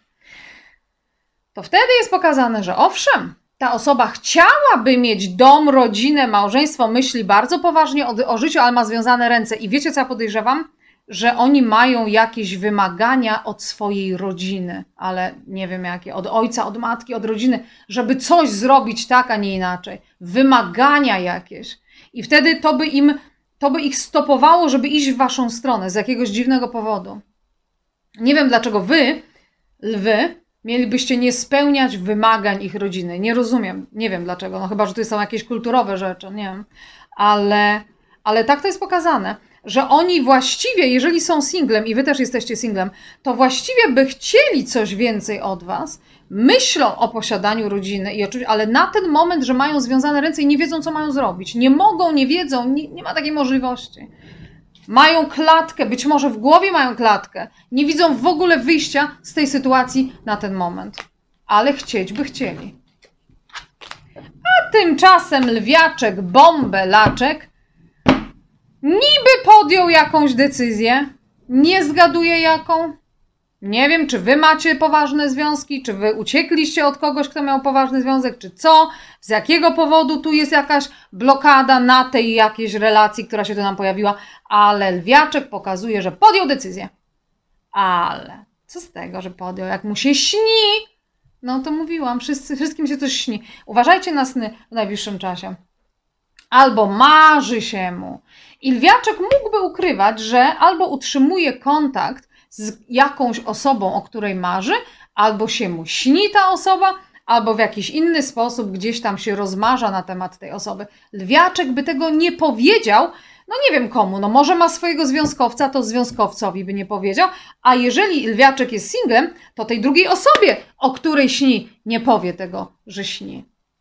to wtedy jest pokazane, że owszem, ta osoba chciałaby mieć dom, rodzinę, małżeństwo, myśli bardzo poważnie o, o życiu, ale ma związane ręce. I wiecie, co ja podejrzewam? Że oni mają jakieś wymagania od swojej rodziny, ale nie wiem jakie, od ojca, od matki, od rodziny, żeby coś zrobić tak, a nie inaczej. Wymagania jakieś. I wtedy to by im, to by ich stopowało, żeby iść w waszą stronę z jakiegoś dziwnego powodu. Nie wiem, dlaczego wy, lwy, mielibyście nie spełniać wymagań ich rodziny. Nie rozumiem. Nie wiem dlaczego. No chyba, że to są jakieś kulturowe rzeczy. Nie wiem. Ale, ale tak to jest pokazane, że oni właściwie, jeżeli są singlem i wy też jesteście singlem, to właściwie by chcieli coś więcej od was, myślą o posiadaniu rodziny, i oczywiście, ale na ten moment, że mają związane ręce i nie wiedzą, co mają zrobić. Nie mogą, nie wiedzą, nie, nie ma takiej możliwości. Mają klatkę, być może w głowie mają klatkę. Nie widzą w ogóle wyjścia z tej sytuacji na ten moment. Ale chcieć by chcieli. A tymczasem lwiaczek, bąbelaczek niby podjął jakąś decyzję. Nie zgaduję jaką. Nie wiem, czy wy macie poważne związki, czy wy uciekliście od kogoś, kto miał poważny związek, czy co, z jakiego powodu tu jest jakaś blokada na tej jakiejś relacji, która się tu nam pojawiła, ale lwiaczek pokazuje, że podjął decyzję. Ale co z tego, że podjął, jak mu się śni? No to mówiłam, wszyscy, wszystkim się coś śni. Uważajcie na sny w najbliższym czasie. Albo marzy się mu. I lwiaczek mógłby ukrywać, że albo utrzymuje kontakt z jakąś osobą, o której marzy, albo się mu śni ta osoba, albo w jakiś inny sposób gdzieś tam się rozmarza na temat tej osoby. Lwiaczek by tego nie powiedział, no nie wiem komu, no może ma swojego związkowca, to związkowcowi by nie powiedział, a jeżeli lwiaczek jest singlem, to tej drugiej osobie, o której śni, nie powie tego, że śni.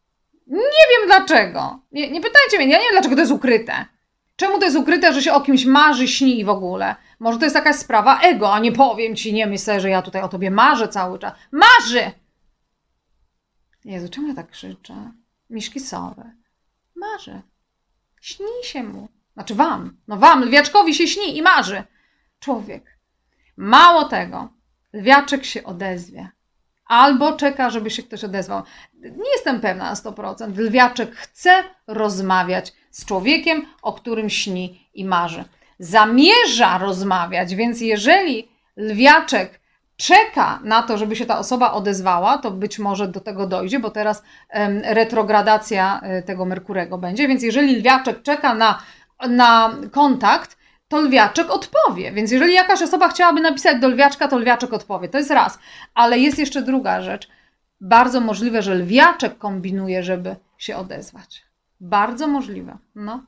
Nie wiem dlaczego. Nie, nie pytajcie mnie, ja nie wiem dlaczego to jest ukryte. Czemu to jest ukryte, że się o kimś marzy, śni i w ogóle? Może to jest jakaś sprawa ego, a nie powiem ci, nie myślę, że ja tutaj o tobie marzę cały czas. Marzy! Jezu, czemu ja tak krzyczę? Miszki sorry. Marzy. Śni się mu. Znaczy wam. No wam, lwiaczkowi się śni i marzy. Człowiek. Mało tego. Lwiaczek się odezwie. Albo czeka, żeby się ktoś odezwał. Nie jestem pewna na sto procent. Lwiaczek chce rozmawiać z człowiekiem, o którym śni i marzy. Zamierza rozmawiać, więc jeżeli lwiaczek czeka na to, żeby się ta osoba odezwała, to być może do tego dojdzie, bo teraz um, retrogradacja tego Merkurego będzie, więc jeżeli lwiaczek czeka na, na kontakt, to lwiaczek odpowie. Więc jeżeli jakaś osoba chciałaby napisać do lwiaczka, to lwiaczek odpowie. To jest raz. Ale jest jeszcze druga rzecz. Bardzo możliwe, że lwiaczek kombinuje, żeby się odezwać. Bardzo możliwe. No.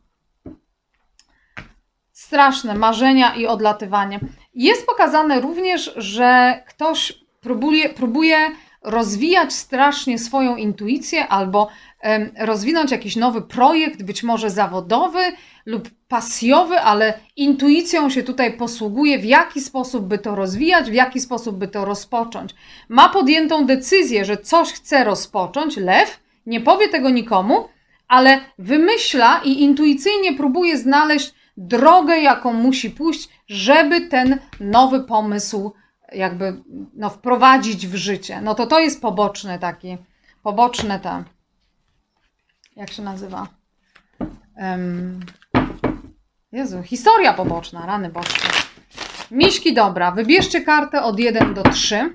Straszne marzenia i odlatywanie. Jest pokazane również, że ktoś próbuje, próbuje rozwijać strasznie swoją intuicję albo um, rozwinąć jakiś nowy projekt, być może zawodowy lub pasjowy, ale intuicją się tutaj posługuje, w jaki sposób by to rozwijać, w jaki sposób by to rozpocząć. Ma podjętą decyzję, że coś chce rozpocząć, lew, nie powie tego nikomu, ale wymyśla i intuicyjnie próbuje znaleźć drogę, jaką musi pójść, żeby ten nowy pomysł jakby no, wprowadzić w życie. No to to jest poboczne taki, poboczne te, jak się nazywa? Um, Jezu, historia poboczna, rany boskie. Miśki, dobra, wybierzcie kartę od jeden do trzech.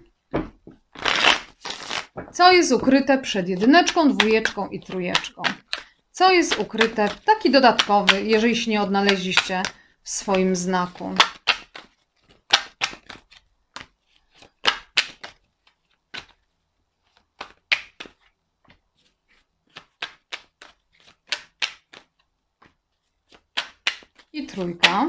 Co jest ukryte przed jedyneczką, dwójeczką i trójeczką? Co jest ukryte, taki dodatkowy, jeżeli się nie odnaleźliście w swoim znaku? I trójka.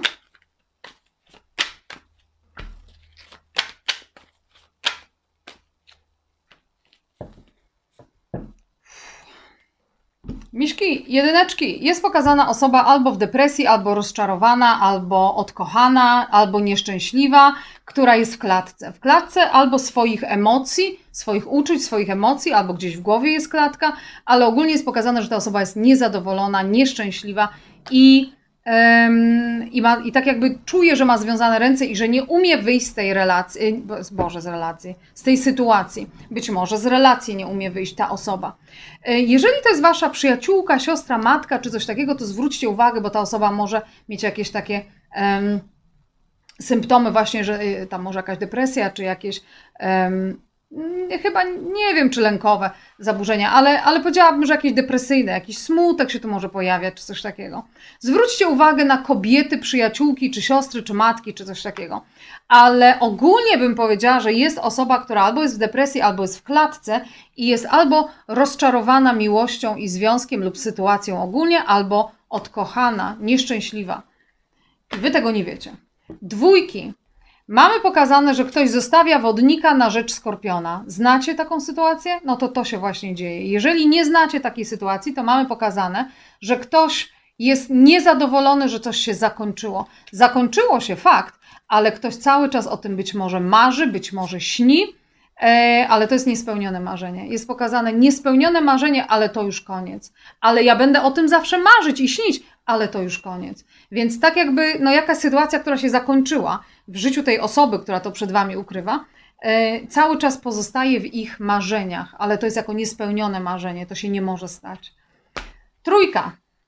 Miszki, jedyneczki, jest pokazana osoba albo w depresji, albo rozczarowana, albo odkochana, albo nieszczęśliwa, która jest w klatce. W klatce albo swoich emocji, swoich uczuć, swoich emocji, albo gdzieś w głowie jest klatka, ale ogólnie jest pokazane, że ta osoba jest niezadowolona, nieszczęśliwa i, ym, i, ma, i tak jakby czuje, że ma związane ręce i że nie umie wyjść z tej relacji, Boże, z relacji, z tej sytuacji. Być może z relacji nie umie wyjść ta osoba. Jeżeli to jest wasza przyjaciółka, siostra, matka czy coś takiego, to zwróćcie uwagę, bo ta osoba może mieć jakieś takie um, symptomy właśnie, że tam może jakaś depresja, czy jakieś um, chyba nie wiem, czy lękowe zaburzenia, ale, ale powiedziałabym, że jakieś depresyjne, jakiś smutek się tu może pojawiać, czy coś takiego. Zwróćcie uwagę na kobiety, przyjaciółki, czy siostry, czy matki, czy coś takiego. Ale ogólnie bym powiedziała, że jest osoba, która albo jest w depresji, albo jest w klatce i jest albo rozczarowana miłością i związkiem lub sytuacją ogólnie, albo odkochana, nieszczęśliwa. Wy tego nie wiecie. Dwójki. Mamy pokazane, że ktoś zostawia wodnika na rzecz skorpiona. Znacie taką sytuację? No to to się właśnie dzieje. Jeżeli nie znacie takiej sytuacji, to mamy pokazane, że ktoś jest niezadowolony, że coś się zakończyło. Zakończyło się, fakt, ale ktoś cały czas o tym być może marzy, być może śni, ale to jest niespełnione marzenie. Jest pokazane niespełnione marzenie, ale to już koniec. Ale ja będę o tym zawsze marzyć i śnić, ale to już koniec. Więc tak jakby no jakaś sytuacja, która się zakończyła w życiu tej osoby, która to przed wami ukrywa, yy, cały czas pozostaje w ich marzeniach, ale to jest jako niespełnione marzenie, to się nie może stać. Trójka.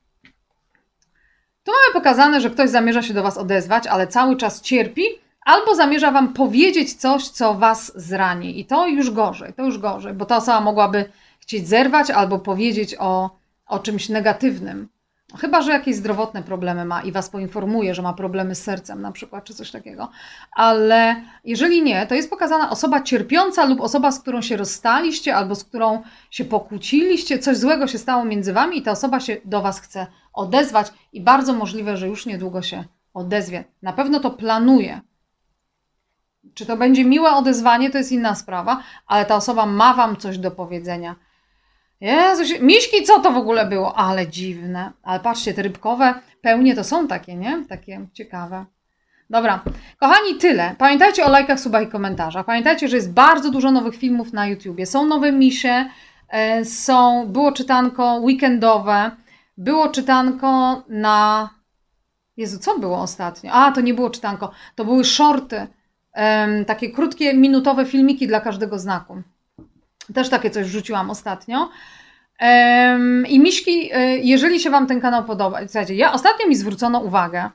Tu mamy pokazane, że ktoś zamierza się do was odezwać, ale cały czas cierpi, albo zamierza wam powiedzieć coś, co was zrani. I to już gorzej, to już gorzej, bo ta osoba mogłaby chcieć zerwać albo powiedzieć o, o czymś negatywnym. Chyba że jakieś zdrowotne problemy ma i was poinformuje, że ma problemy z sercem na przykład, czy coś takiego. Ale jeżeli nie, to jest pokazana osoba cierpiąca lub osoba, z którą się rozstaliście albo z którą się pokłóciliście, coś złego się stało między wami i ta osoba się do was chce odezwać i bardzo możliwe, że już niedługo się odezwie. Na pewno to planuje. Czy to będzie miłe odezwanie, to jest inna sprawa, ale ta osoba ma wam coś do powiedzenia. Jezus, miśki, co to w ogóle było? Ale dziwne. Ale patrzcie, te rybkowe pełnie to są takie, nie? Takie ciekawe. Dobra, kochani, tyle. Pamiętajcie o lajkach, subach i komentarzach. Pamiętajcie, że jest bardzo dużo nowych filmów na YouTubie. Są nowe misie, są, było czytanko weekendowe, było czytanko na... Jezu, co było ostatnio? A, to nie było czytanko. To były shorty, um, takie krótkie, minutowe filmiki dla każdego znaku. Też takie coś wrzuciłam ostatnio. Um, I miśki, jeżeli się Wam ten kanał podoba, słuchajcie, ja ostatnio mi zwrócono uwagę,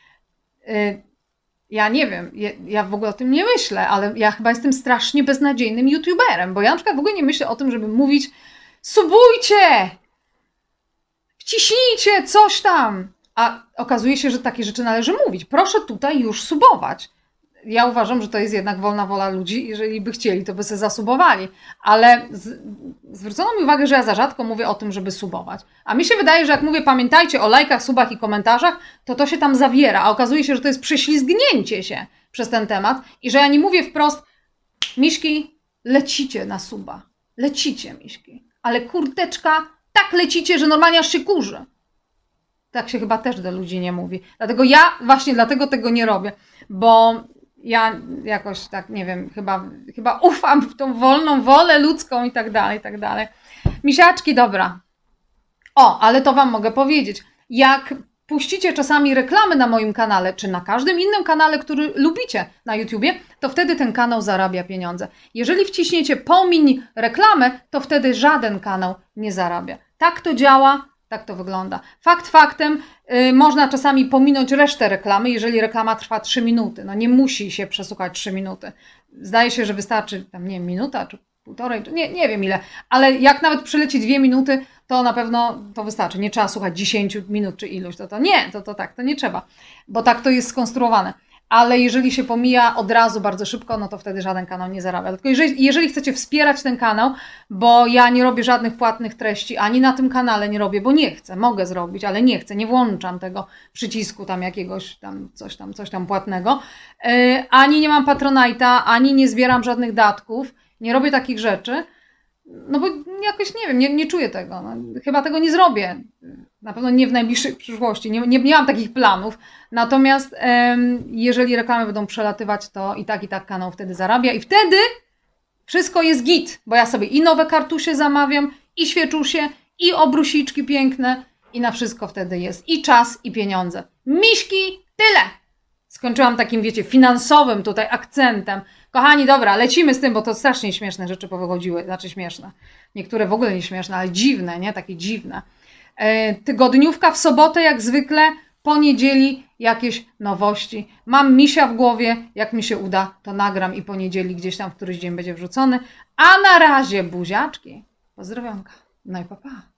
ja nie wiem, ja, ja w ogóle o tym nie myślę, ale ja chyba jestem strasznie beznadziejnym youtuberem, bo ja na przykład w ogóle nie myślę o tym, żeby mówić subujcie, wciśnijcie coś tam, a okazuje się, że takie rzeczy należy mówić. Proszę tutaj już subować. Ja uważam, że to jest jednak wolna wola ludzi. Jeżeli by chcieli, to by sobie zasubowali. Ale z, zwrócono mi uwagę, że ja za rzadko mówię o tym, żeby subować. A mi się wydaje, że jak mówię pamiętajcie o lajkach, subach i komentarzach, to to się tam zawiera. A okazuje się, że to jest prześlizgnięcie się przez ten temat. I że ja nie mówię wprost, miśki, lecicie na suba. Lecicie, miśki. Ale kurteczka, tak lecicie, że normalnie aż się kurzy. Tak się chyba też do ludzi nie mówi. Dlatego ja właśnie dlatego tego nie robię. Bo... Ja jakoś tak, nie wiem, chyba, chyba ufam w tą wolną wolę ludzką i tak dalej, i tak dalej. Misiaczki, dobra. O, ale to Wam mogę powiedzieć. Jak puścicie czasami reklamy na moim kanale, czy na każdym innym kanale, który lubicie na YouTubie, to wtedy ten kanał zarabia pieniądze. Jeżeli wciśniecie pomiń reklamę, to wtedy żaden kanał nie zarabia. Tak to działa. Tak to wygląda. Fakt faktem, yy, można czasami pominąć resztę reklamy, jeżeli reklama trwa trzy minuty. No nie musi się przesłuchać trzy minuty. Zdaje się, że wystarczy tam, nie wiem, minuta czy półtorej, nie, nie wiem ile. Ale jak nawet przyleci dwie minuty, to na pewno to wystarczy. Nie trzeba słuchać dziesięciu minut czy iluś. To, to nie, to, to tak, to nie trzeba. Bo tak to jest skonstruowane. Ale jeżeli się pomija od razu bardzo szybko, no to wtedy żaden kanał nie zarabia. Tylko jeżeli, jeżeli chcecie wspierać ten kanał, bo ja nie robię żadnych płatnych treści, ani na tym kanale nie robię, bo nie chcę, mogę zrobić, ale nie chcę, nie włączam tego przycisku tam jakiegoś tam, coś tam, coś tam płatnego, yy, ani nie mam Patronite'a, ani nie zbieram żadnych datków, nie robię takich rzeczy, no bo jakoś nie wiem, nie, nie czuję tego, no, chyba tego nie zrobię. Na pewno nie w najbliższej przyszłości, nie, nie, nie mam takich planów. Natomiast em, jeżeli reklamy będą przelatywać, to i tak, i tak kanał wtedy zarabia. I wtedy wszystko jest git, bo ja sobie i nowe kartusie zamawiam, i świeczusie, i obrusiczki piękne, i na wszystko wtedy jest i czas, i pieniądze. Miśki, tyle! Skończyłam takim, wiecie, finansowym tutaj akcentem. Kochani, dobra, lecimy z tym, bo to strasznie śmieszne rzeczy powychodziły. Znaczy śmieszne. Niektóre w ogóle nie śmieszne, ale dziwne, nie? Takie dziwne. Tygodniówka w sobotę jak zwykle, po niedzieli jakieś nowości. Mam misia w głowie, jak mi się uda, to nagram i po niedzieli gdzieś tam w któryś dzień będzie wrzucony. A na razie buziaczki. Pozdrowionka. No i pa, pa.